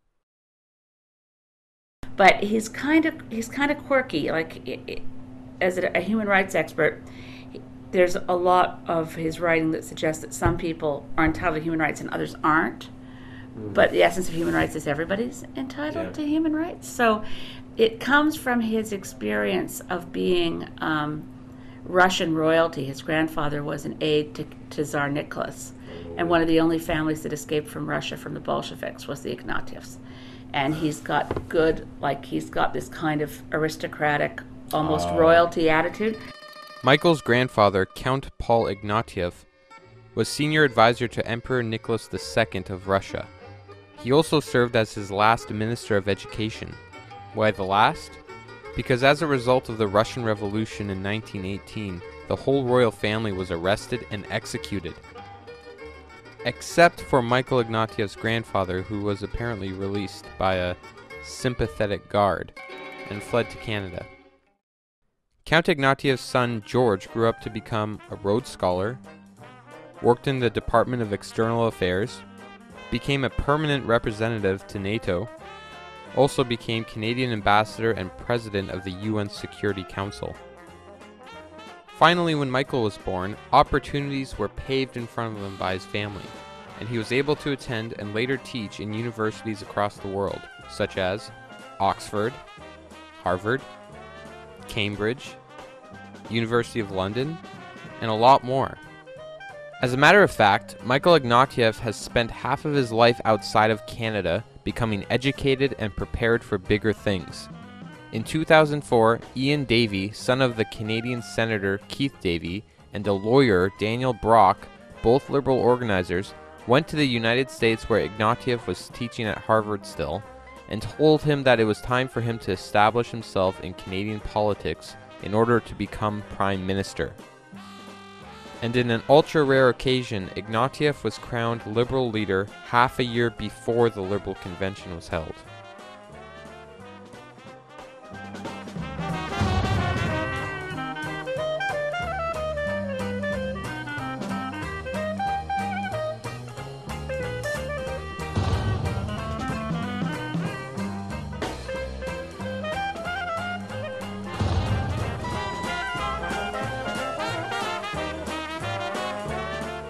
But he's kind of he's kind of quirky. Like it, it, as a, a human rights expert, he, there's a lot of his writing that suggests that some people are entitled to human rights and others aren't. Mm. But the essence of human rights is everybody's entitled yeah. to human rights. So it comes from his experience of being um, Russian royalty. His grandfather was an aide to, to Tsar Nicholas. And one of the only families that escaped from Russia from the Bolsheviks was the Ignatieffs. And he's got good, like he's got this kind of aristocratic, almost uh. royalty attitude. Michael's grandfather, Count Paul Ignatieff, was senior advisor to Emperor Nicholas the Second of Russia. He also served as his last Minister of Education. Why the last? Because as a result of the Russian Revolution in nineteen eighteen, the whole royal family was arrested and executed. Except for Michael Ignatieff's grandfather, who was apparently released by a sympathetic guard and fled to Canada. Count Ignatieff's son George grew up to become a Rhodes Scholar, worked in the Department of External Affairs, became a permanent representative to NATO, also became Canadian ambassador and president of the U N Security Council. Finally, when Michael was born, opportunities were paved in front of him by his family, and he was able to attend and later teach in universities across the world, such as Oxford, Harvard, Cambridge, University of London, and a lot more. As a matter of fact, Michael Ignatieff has spent half of his life outside of Canada becoming educated and prepared for bigger things. In two thousand four, Ian Davey, son of the Canadian Senator Keith Davey, and a lawyer, Daniel Brock, both Liberal organizers, went to the United States where Ignatieff was teaching at Harvard still, and told him that it was time for him to establish himself in Canadian politics in order to become Prime Minister. And in an ultra-rare occasion, Ignatieff was crowned Liberal leader half a year before the Liberal convention was held.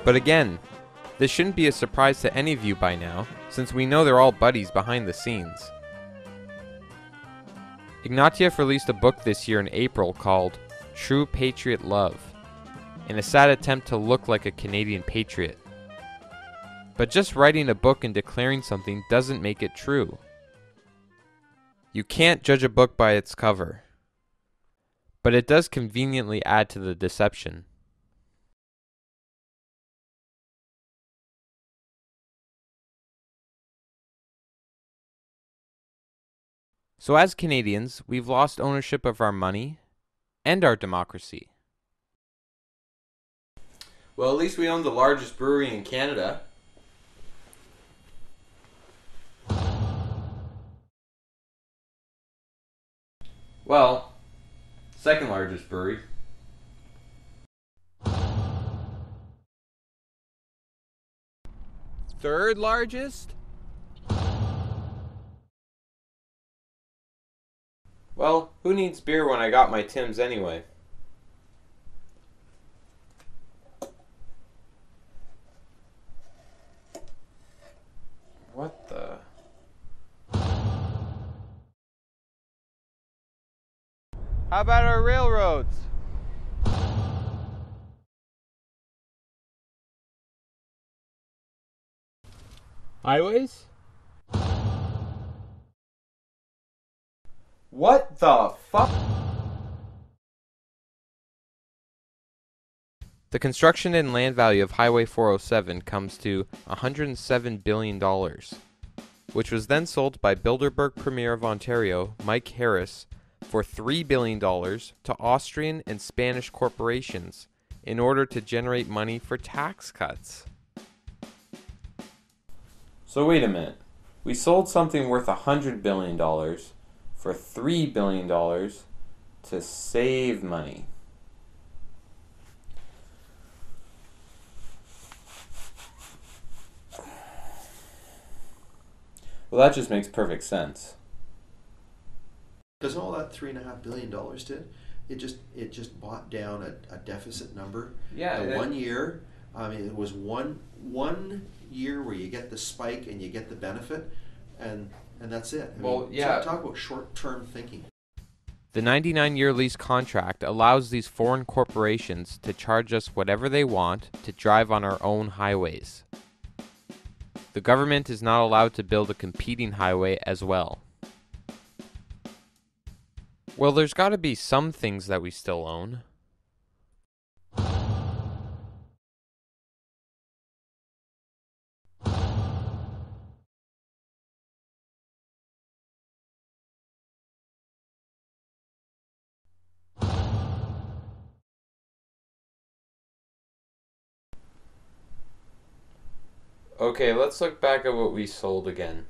But again, this shouldn't be a surprise to any of you by now, since we know they're all buddies behind the scenes. Ignatieff released a book this year in April called True Patriot Love, in a sad attempt to look like a Canadian patriot. But just writing a book and declaring something doesn't make it true. You can't judge a book by its cover, but it does conveniently add to the deception. So as Canadians, we've lost ownership of our money and our democracy. Well, at least we own the largest brewery in Canada. Well, second largest brewery. Third largest? Well, who needs beer when I got my Tim's anyway? What the? How about our railroads? Highways? What the fuck? The construction and land value of Highway four oh seven comes to one hundred seven billion dollars, which was then sold by Bilderberg Premier of Ontario, Mike Harris, for three billion dollars to Austrian and Spanish corporations in order to generate money for tax cuts. So wait a minute. We sold something worth one hundred billion dollars for three billion dollars to save money. Well, that just makes perfect sense. Because all that three and a half billion dollars did, it just it just bought down a, a deficit number. Yeah. The it, one year, I mean, it was one one year where you get the spike and you get the benefit, and and that's it. I well, mean, yeah. Talk, talk about short-term thinking. The ninety-nine year lease contract allows these foreign corporations to charge us whatever they want to drive on our own highways. The government is not allowed to build a competing highway as well. Well, there's got to be some things that we still own. Okay, let's look back at what we sold again.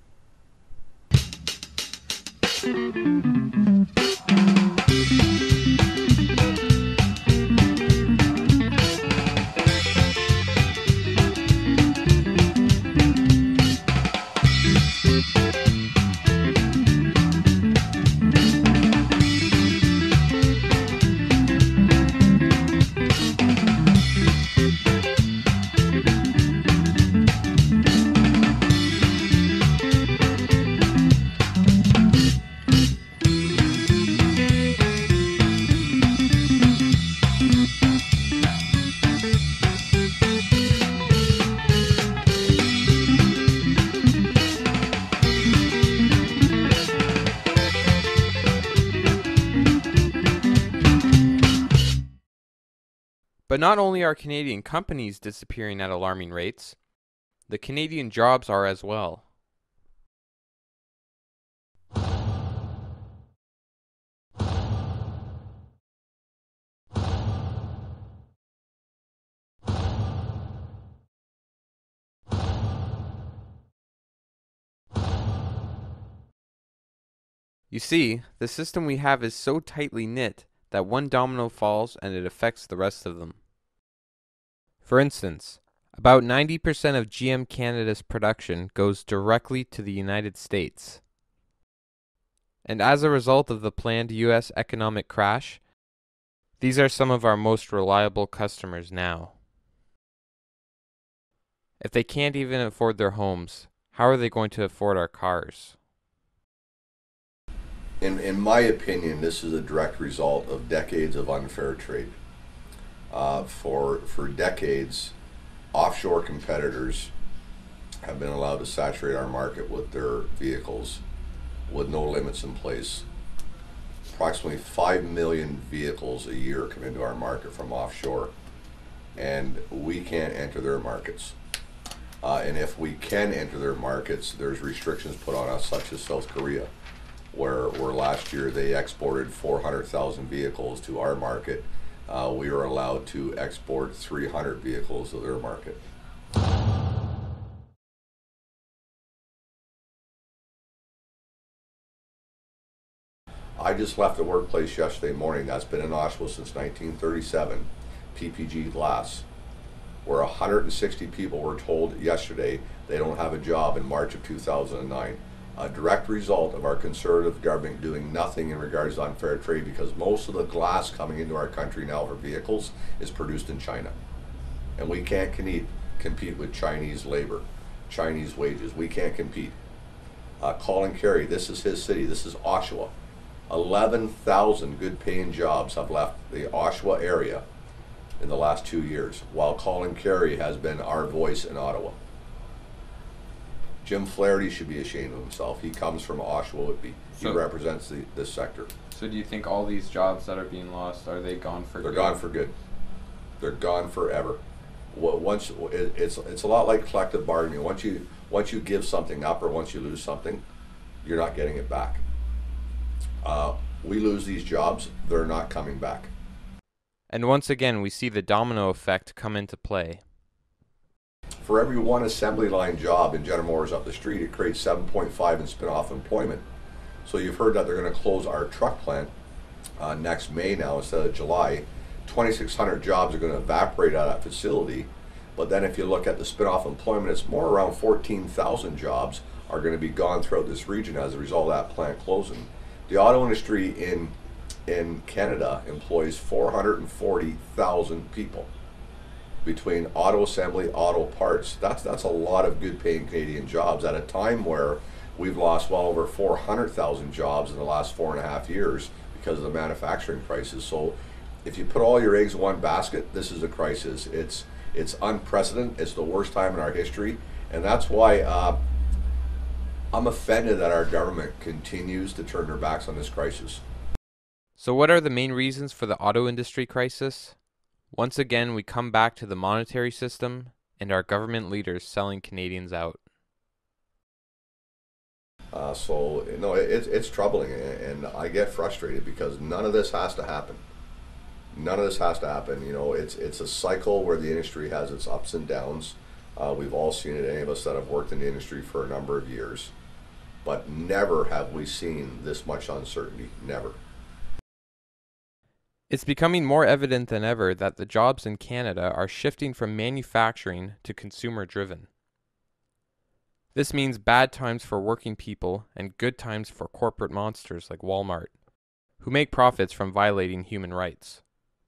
But not only are Canadian companies disappearing at alarming rates, the Canadian jobs are as well. You see, the system we have is so tightly knit that one domino falls and it affects the rest of them. For instance, about ninety percent of G M Canada's production goes directly to the United States. And as a result of the planned U S economic crash, these are some of our most reliable customers now. If they can't even afford their homes, how are they going to afford our cars? In, in my opinion, this is a direct result of decades of unfair trade. Uh, for, for decades, offshore competitors have been allowed to saturate our market with their vehicles with no limits in place. Approximately five million vehicles a year come into our market from offshore, and we can't enter their markets. Uh, and if we can enter their markets, there's restrictions put on us, such as South Korea, where, where last year they exported four hundred thousand vehicles to our market. Uh, we are allowed to export three hundred vehicles to their market. I just left the workplace yesterday morning that's been in Oshawa since nineteen thirty-seven, P P G Glass, where one hundred sixty people were told yesterday they don't have a job in March of two thousand nine. A direct result of our Conservative government doing nothing in regards to unfair trade, because most of the glass coming into our country now for vehicles is produced in China. And we can't compete, compete with Chinese labor, Chinese wages. We can't compete. Uh, Colin Carey, this is his city, this is Oshawa. eleven thousand good paying jobs have left the Oshawa area in the last two years, while Colin Carey has been our voice in Ottawa. Jim Flaherty should be ashamed of himself. He comes from Oshawa Whitby. He So- represents the, this sector. So do you think all these jobs that are being lost, are they gone for They're good? gone for good. They're gone forever. Wha- Once it, it's it's a lot like collective bargaining. Once you once you give something up, or once you lose something, you're not getting it back. Uh, we lose these jobs, they're not coming back. And once again, we see the domino effect come into play. For every one assembly line job in General Motors up the street, it creates seven point five in spin-off employment. So you've heard that they're going to close our truck plant uh, next May now instead of July. twenty-six hundred jobs are going to evaporate out of that facility. But then if you look at the spin-off employment, it's more around fourteen thousand jobs are going to be gone throughout this region as a result of that plant closing. The auto industry in in Canada employs four hundred forty thousand people between auto assembly, auto parts. That's that's a lot of good paying Canadian jobs at a time where we've lost well over four hundred thousand jobs in the last four and a half years because of the manufacturing crisis. So if you put all your eggs in one basket, this is a crisis. It's it's unprecedented. It's the worst time in our history, and that's why uh, I'm offended that our government continues to turn their backs on this crisis. So what are the main reasons for the auto industry crisis? Once again, we come back to the monetary system and our government leaders selling Canadians out. Uh, so, you know, it, it's, it's troubling, and I get frustrated because none of this has to happen. None of this has to happen. You know, it's, it's a cycle where the industry has its ups and downs. Uh, we've all seen it, any of us that have worked in the industry for a number of years. But never have we seen this much uncertainty, never. It's becoming more evident than ever that the jobs in Canada are shifting from manufacturing to consumer-driven. This means bad times for working people and good times for corporate monsters like Walmart, who make profits from violating human rights.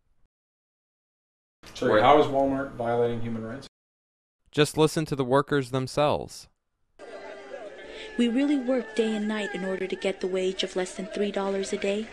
Sorry, how is Walmart violating human rights? Just listen to the workers themselves. We really work day and night in order to get the wage of less than three dollars a day.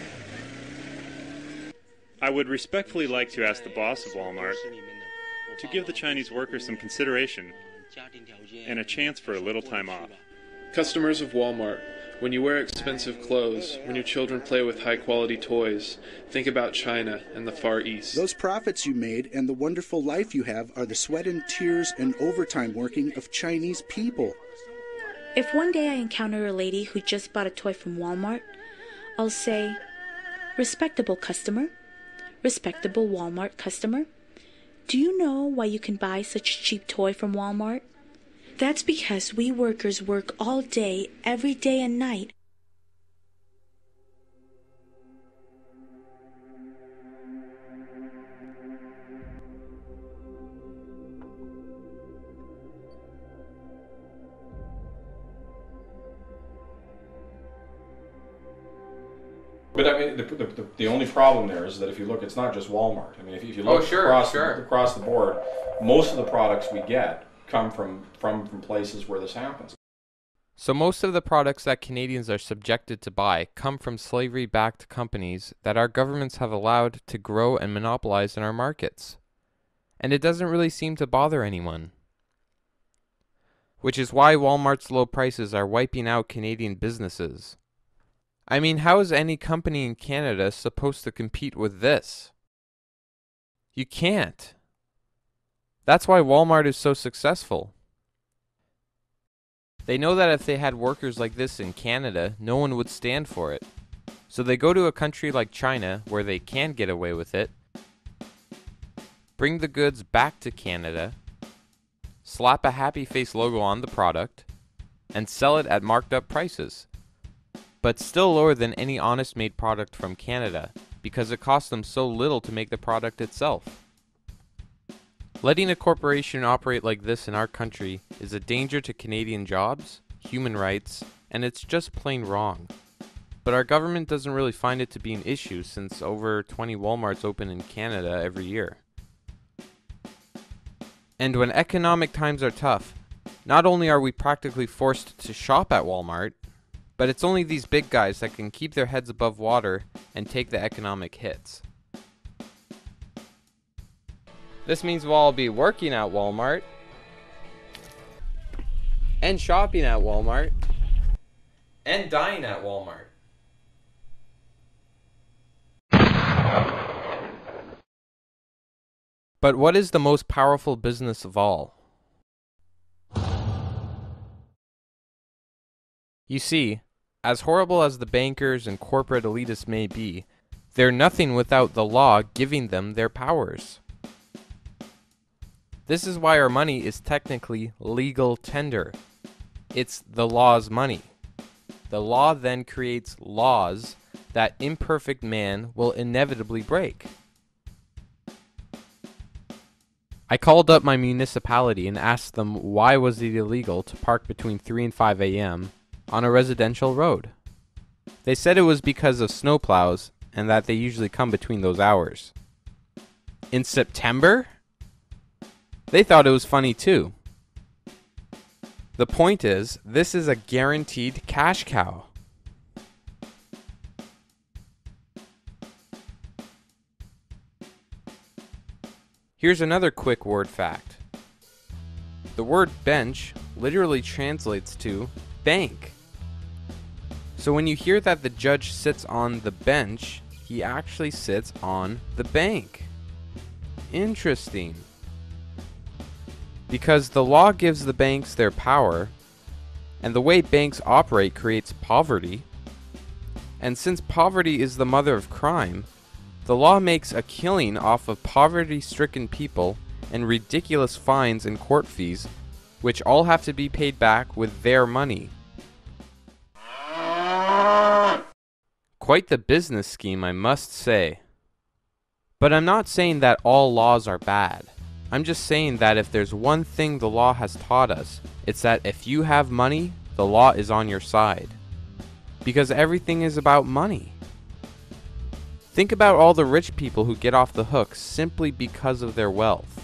I would respectfully like to ask the boss of Walmart to give the Chinese workers some consideration and a chance for a little time off. Customers of Walmart, when you wear expensive clothes, when your children play with high-quality toys, think about China and the Far East. Those profits you made and the wonderful life you have are the sweat and tears and overtime working of Chinese people. If one day I encounter a lady who just bought a toy from Walmart, I'll say, "Respectable customer, respectable Walmart customer, do you know why you can buy such a cheap toy from Walmart? That's because we workers work all day, every day and night." But I mean, the, the, the only problem there is that if you look, it's not just Walmart. I mean, if, if you look Oh, sure, across, sure. The, across the board, most of the products we get come from, from, from places where this happens. So most of the products that Canadians are subjected to buy come from slavery-backed companies that our governments have allowed to grow and monopolize in our markets. And it doesn't really seem to bother anyone. Which is why Walmart's low prices are wiping out Canadian businesses. I mean, how is any company in Canada supposed to compete with this? You can't. That's why Walmart is so successful. They know that if they had workers like this in Canada, no one would stand for it. So they go to a country like China, where they can get away with it, bring the goods back to Canada, slap a happy face logo on the product, and sell it at marked up prices. But still lower than any honest made product from Canada, because it costs them so little to make the product itself. Letting a corporation operate like this in our country is a danger to Canadian jobs, human rights, and it's just plain wrong. But our government doesn't really find it to be an issue since over twenty Walmarts open in Canada every year. And when economic times are tough, not only are we practically forced to shop at Walmart, but it's only these big guys that can keep their heads above water and take the economic hits. This means we'll all be working at Walmart, and shopping at Walmart, and dying at Walmart. But what is the most powerful business of all? You see, as horrible as the bankers and corporate elitists may be, they're nothing without the law giving them their powers. This is why our money is technically legal tender. It's the law's money. The law then creates laws that imperfect man will inevitably break. I called up my municipality and asked them why was it illegal to park between three and five a m on a residential road. They said it was because of snowplows and that they usually come between those hours. In September? They thought it was funny too. The point is, this is a guaranteed cash cow. Here's another quick word fact. The word bench literally translates to bank. So when you hear that the judge sits on the bench, he actually sits on the bank. Interesting. Because the law gives the banks their power, and the way banks operate creates poverty, and since poverty is the mother of crime, the law makes a killing off of poverty-stricken people and ridiculous fines and court fees, which all have to be paid back with their money. Quite the business scheme, I must say. But I'm not saying that all laws are bad. I'm just saying that if there's one thing the law has taught us, it's that if you have money, the law is on your side. Because everything is about money. Think about all the rich people who get off the hook simply because of their wealth.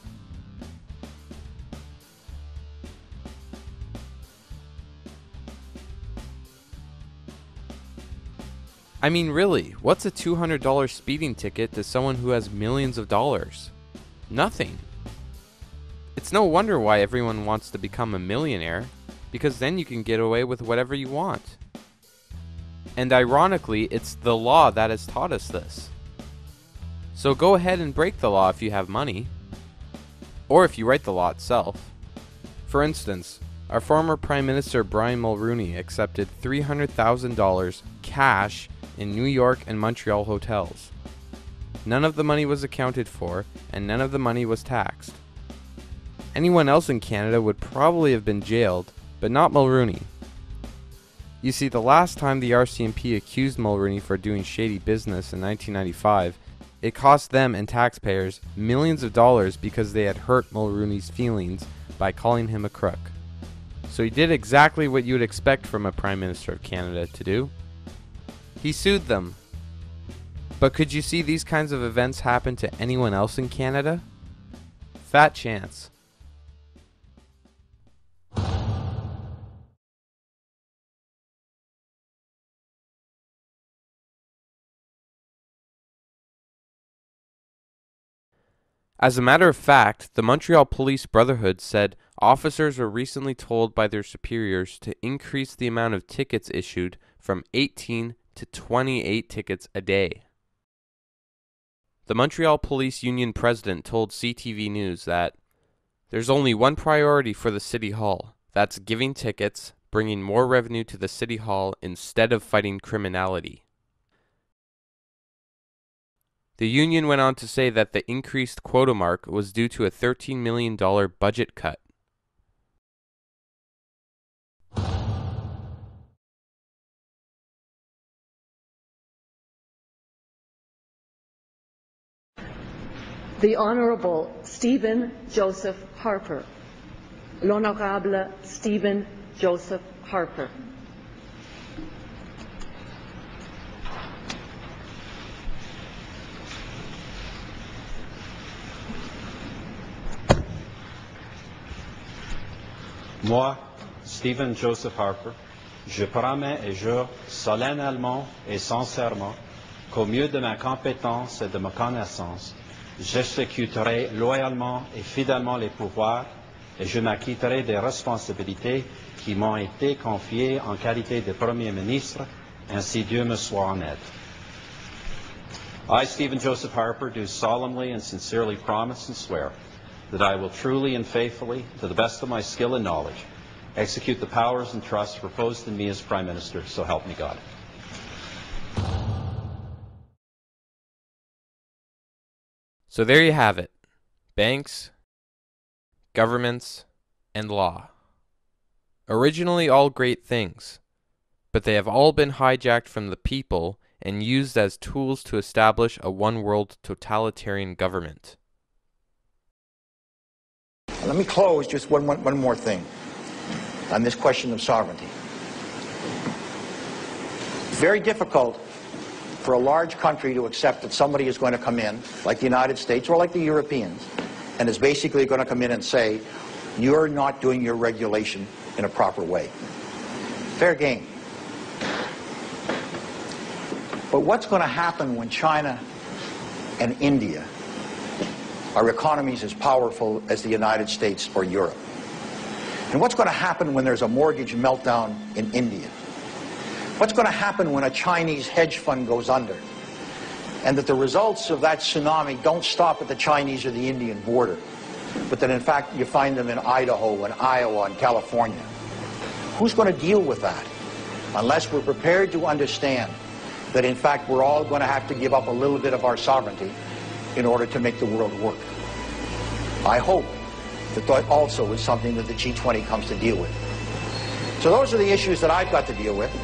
I mean, really, what's a two hundred dollar speeding ticket to someone who has millions of dollars? Nothing. It's no wonder why everyone wants to become a millionaire, because then you can get away with whatever you want. And ironically, it's the law that has taught us this. So go ahead and break the law if you have money, or if you write the law itself. For instance, our former Prime Minister Brian Mulroney accepted three hundred thousand dollars cash in New York and Montreal hotels. None of the money was accounted for, and none of the money was taxed. Anyone else in Canada would probably have been jailed, but not Mulroney. You see, the last time the R C M P accused Mulroney for doing shady business in nineteen ninety-five, it cost them and taxpayers millions of dollars because they had hurt Mulroney's feelings by calling him a crook. So he did exactly what you would expect from a Prime Minister of Canada to do. He sued them. But could you see these kinds of events happen to anyone else in Canada? Fat chance. As a matter of fact, the Montreal Police Brotherhood said officers were recently told by their superiors to increase the amount of tickets issued from eighteen to twenty-eight tickets a day. The Montreal Police Union president told C T V News that there's only one priority for the City Hall. That's giving tickets, bringing more revenue to the City Hall instead of fighting criminality. The union went on to say that the increased quota mark was due to a thirteen million dollars budget cut. The Honourable Stephen Joseph Harper. L'Honourable Stephen Joseph Harper. Moi, Stephen Joseph Harper, je promets et jure solennellement et sincèrement qu'au mieux de ma compétence et de ma connaissance, j'exécuterai loyalement et fidèlement les pouvoirs et je m'acquitterai des responsabilités qui m'ont été confiées en qualité de Premier ministre, ainsi Dieu me soit en aide. I, Stephen Joseph Harper, do solemnly and sincerely promise and swear that I will truly and faithfully, to the best of my skill and knowledge, execute the powers and trusts reposed in me as Prime Minister, so help me God. So there you have it. Banks, governments, and law. Originally all great things, but they have all been hijacked from the people and used as tools to establish a one-world totalitarian government. Let me close just one, one, one more thing on this question of sovereignty. It's very difficult for a large country to accept that somebody is going to come in, like the United States or like the Europeans, and is basically going to come in and say, you're not doing your regulation in a proper way. Fair game. But what's going to happen when China and India are economies as powerful as the United States or Europe? And what's going to happen when there's a mortgage meltdown in India? What's going to happen when a Chinese hedge fund goes under? And that the results of that tsunami don't stop at the Chinese or the Indian border, but that in fact you find them in Idaho and Iowa and California. Who's going to deal with that? Unless we're prepared to understand that in fact we're all going to have to give up a little bit of our sovereignty in order to make the world work. I hope that that also is something that the G twenty comes to deal with. So those are the issues that I've got to deal with.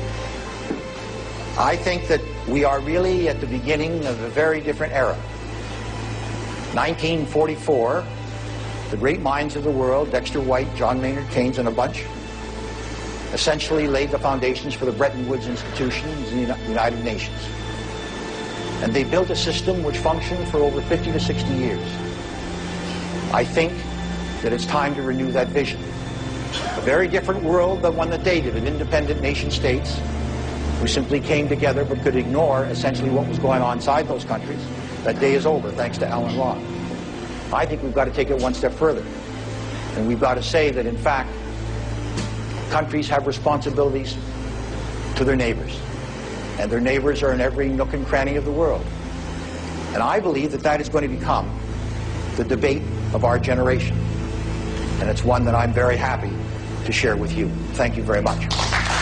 I think that we are really at the beginning of a very different era. nineteen forty-four, the great minds of the world, Dexter White, John Maynard Keynes, and a bunch, essentially laid the foundations for the Bretton Woods institutions in the United Nations. And they built a system which functioned for over fifty to sixty years. I think that it's time to renew that vision. A very different world than one that they did, of independent nation states who simply came together but could ignore essentially what was going on inside those countries. That day is over, thanks to Alan Locke. I think we've got to take it one step further. And we've got to say that, in fact, countries have responsibilities to their neighbors. And their neighbors are in every nook and cranny of the world. And I believe that that is going to become the debate of our generation. And it's one that I'm very happy to share with you. Thank you very much.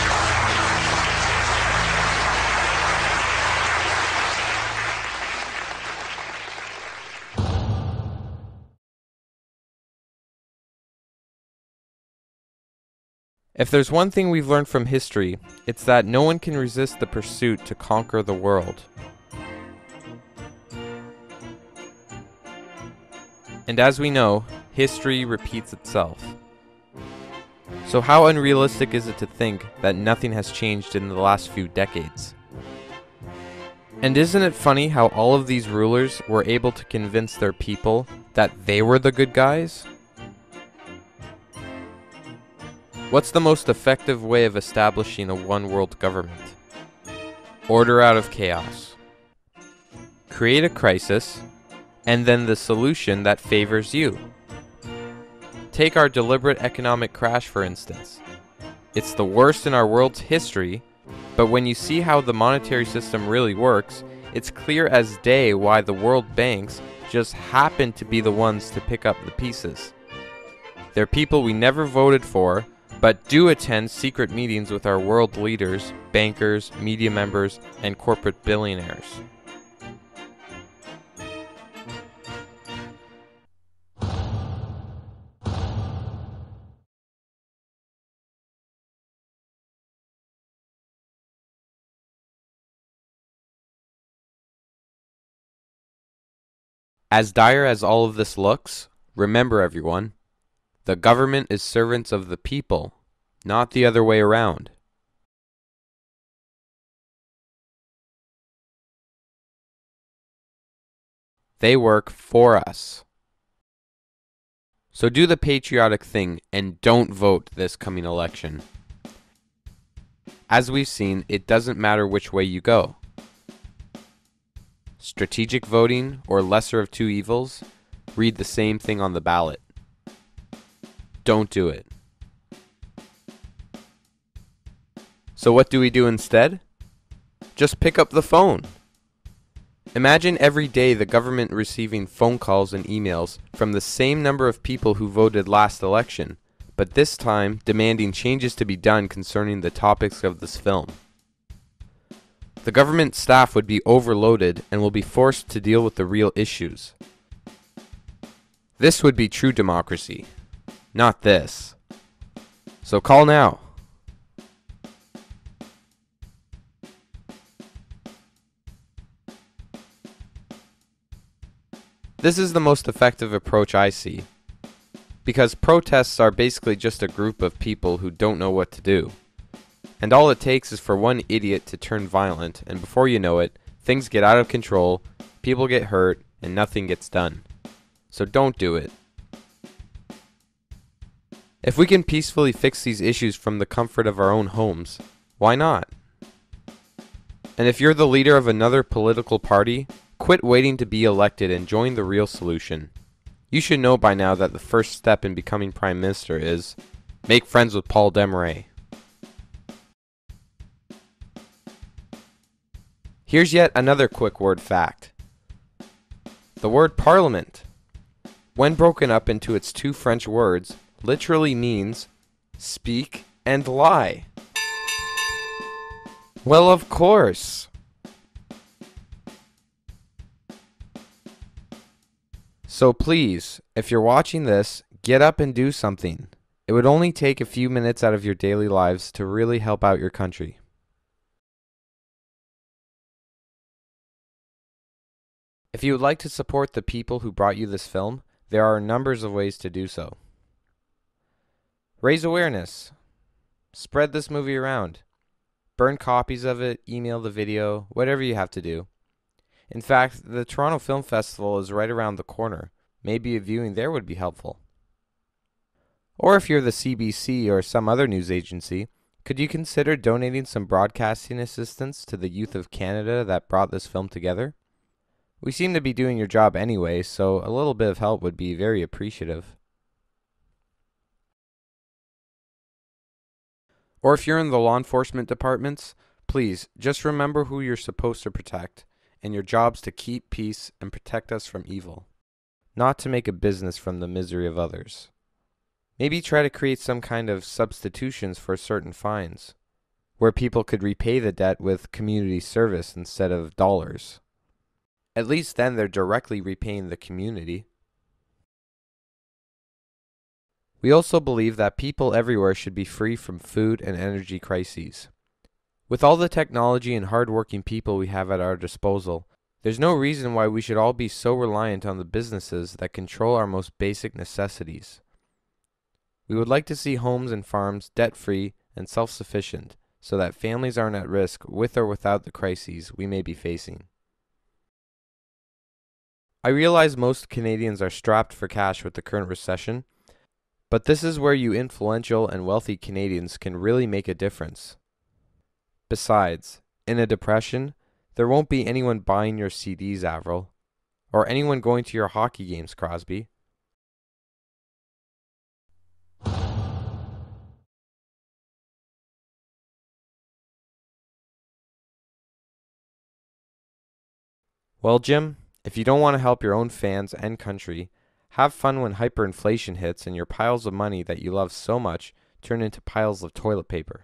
If there's one thing we've learned from history, it's that no one can resist the pursuit to conquer the world. And as we know, history repeats itself. So how unrealistic is it to think that nothing has changed in the last few decades? And isn't it funny how all of these rulers were able to convince their people that they were the good guys? What's the most effective way of establishing a one-world government? Order out of chaos. Create a crisis, and then the solution that favors you. Take our deliberate economic crash, for instance. It's the worst in our world's history, but when you see how the monetary system really works, it's clear as day why the world banks just happen to be the ones to pick up the pieces. They're people we never voted for, but do attend secret meetings with our world leaders, bankers, media members, and corporate billionaires. As dire as all of this looks, remember everyone, the government is servants of the people, not the other way around. They work for us. So do the patriotic thing and don't vote this coming election. As we've seen, it doesn't matter which way you go. Strategic voting or lesser of two evils, read the same thing on the ballot. Don't do it. So what do we do instead? Just pick up the phone. Imagine every day the government receiving phone calls and emails from the same number of people who voted last election, but this time demanding changes to be done concerning the topics of this film. The government staff would be overloaded and will be forced to deal with the real issues. This would be true democracy, not this. So call now. This is the most effective approach I see, because protests are basically just a group of people who don't know what to do. And all it takes is for one idiot to turn violent, and before you know it, things get out of control, people get hurt, and nothing gets done. So don't do it. If we can peacefully fix these issues from the comfort of our own homes, why not? And if you're the leader of another political party, quit waiting to be elected and join the real solution. You should know by now that the first step in becoming Prime Minister is make friends with Paul Desmarais. Here's yet another quick word fact. The word parliament, when broken up into its two French words, literally means speak and lie. Well, of course. So please, if you're watching this, get up and do something. It would only take a few minutes out of your daily lives to really help out your country. If you would like to support the people who brought you this film, there are numbers of ways to do so. Raise awareness. Spread this movie around. Burn copies of it, email the video, whatever you have to do. In fact, the Toronto Film Festival is right around the corner. Maybe a viewing there would be helpful. Or if you're the C B C or some other news agency, could you consider donating some broadcasting assistance to the youth of Canada that brought this film together? We seem to be doing your job anyway, so a little bit of help would be very appreciative. Or if you're in the law enforcement departments, please just remember who you're supposed to protect, and your job's to keep peace and protect us from evil, not to make a business from the misery of others. Maybe try to create some kind of substitutions for certain fines, where people could repay the debt with community service instead of dollars. At least then they're directly repaying the community. We also believe that people everywhere should be free from food and energy crises. With all the technology and hard-working people we have at our disposal, there's no reason why we should all be so reliant on the businesses that control our most basic necessities. We would like to see homes and farms debt-free and self-sufficient, so that families aren't at risk with or without the crises we may be facing. I realize most Canadians are strapped for cash with the current recession, but this is where you influential and wealthy Canadians can really make a difference. Besides, in a depression, there won't be anyone buying your C Ds, Avril. Or anyone going to your hockey games, Crosby. Well, Jim, if you don't want to help your own fans and country, have fun when hyperinflation hits and your piles of money that you love so much turn into piles of toilet paper.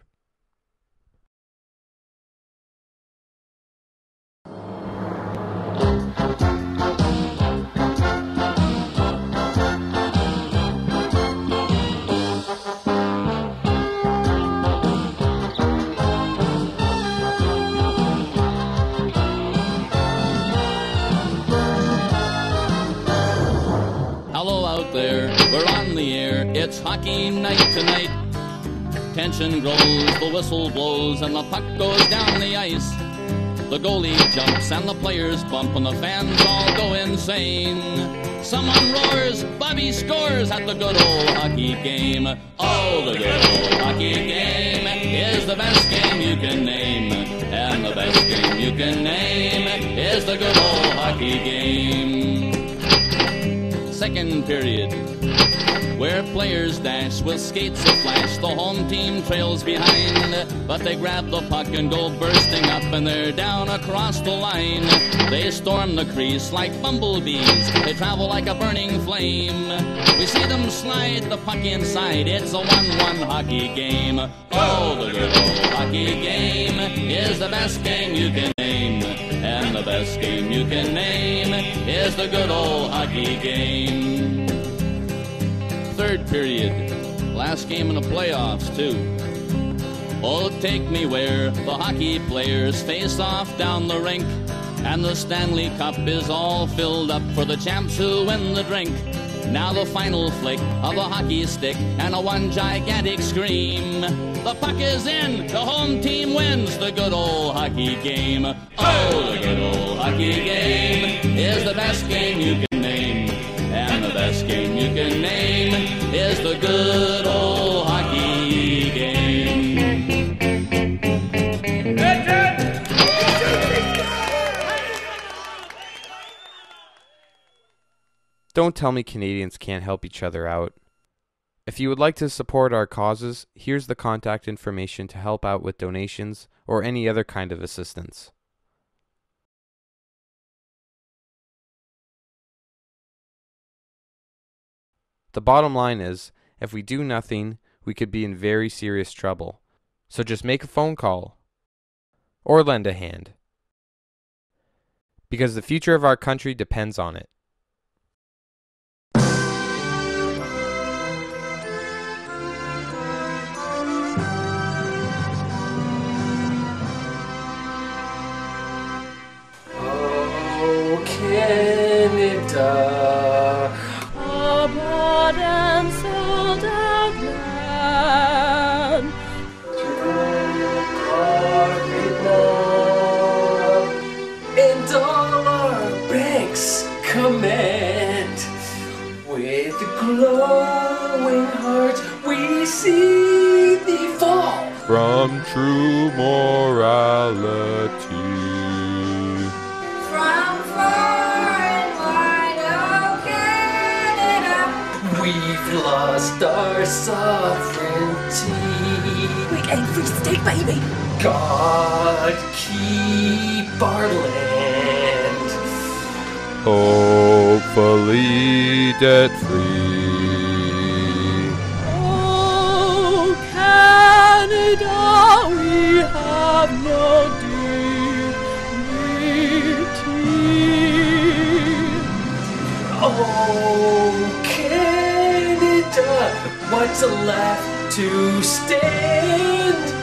There, we're on the air, it's hockey night tonight. Tension grows, the whistle blows, and the puck goes down the ice. The goalie jumps and the players bump and the fans all go insane. Someone roars, Bobby scores at the good old hockey game. Oh, the good old hockey game is the best game you can name. And the best game you can name is the good old hockey game. Second period, where players dash with skates aflash. The home team trails behind, but they grab the puck and go bursting up, and they're down across the line. They storm the crease like bumblebees. They travel like a burning flame. We see them slide the puck inside. It's a one-one hockey game. Oh, the good old hockey game is the best game you can name. And the best game you can name is the good old hockey game. Third period, last game in the playoffs too. Oh, take me where the hockey players face off down the rink, and the Stanley Cup is all filled up for the champs who win the drink. Now the final flick of the hockey stick and a one gigantic scream. The puck is in, the home team wins the good old hockey game. Oh, the good old hockey game is the best game you can name. And the best game you can name is the good old hockey game. Don't tell me Canadians can't help each other out. If you would like to support our causes, here's the contact information to help out with donations or any other kind of assistance. The bottom line is, if we do nothing, we could be in very serious trouble. So just make a phone call or lend a hand, because the future of our country depends on it. Canada, a broad and sold out land. And all our banks command. With glowing hearts we see thee fall from true morality. We've lost our sovereignty. Big egg free steak, baby. God keep our land. Hopefully debt free. Oh, Canada, we have no dignity. Oh, what's left to stand?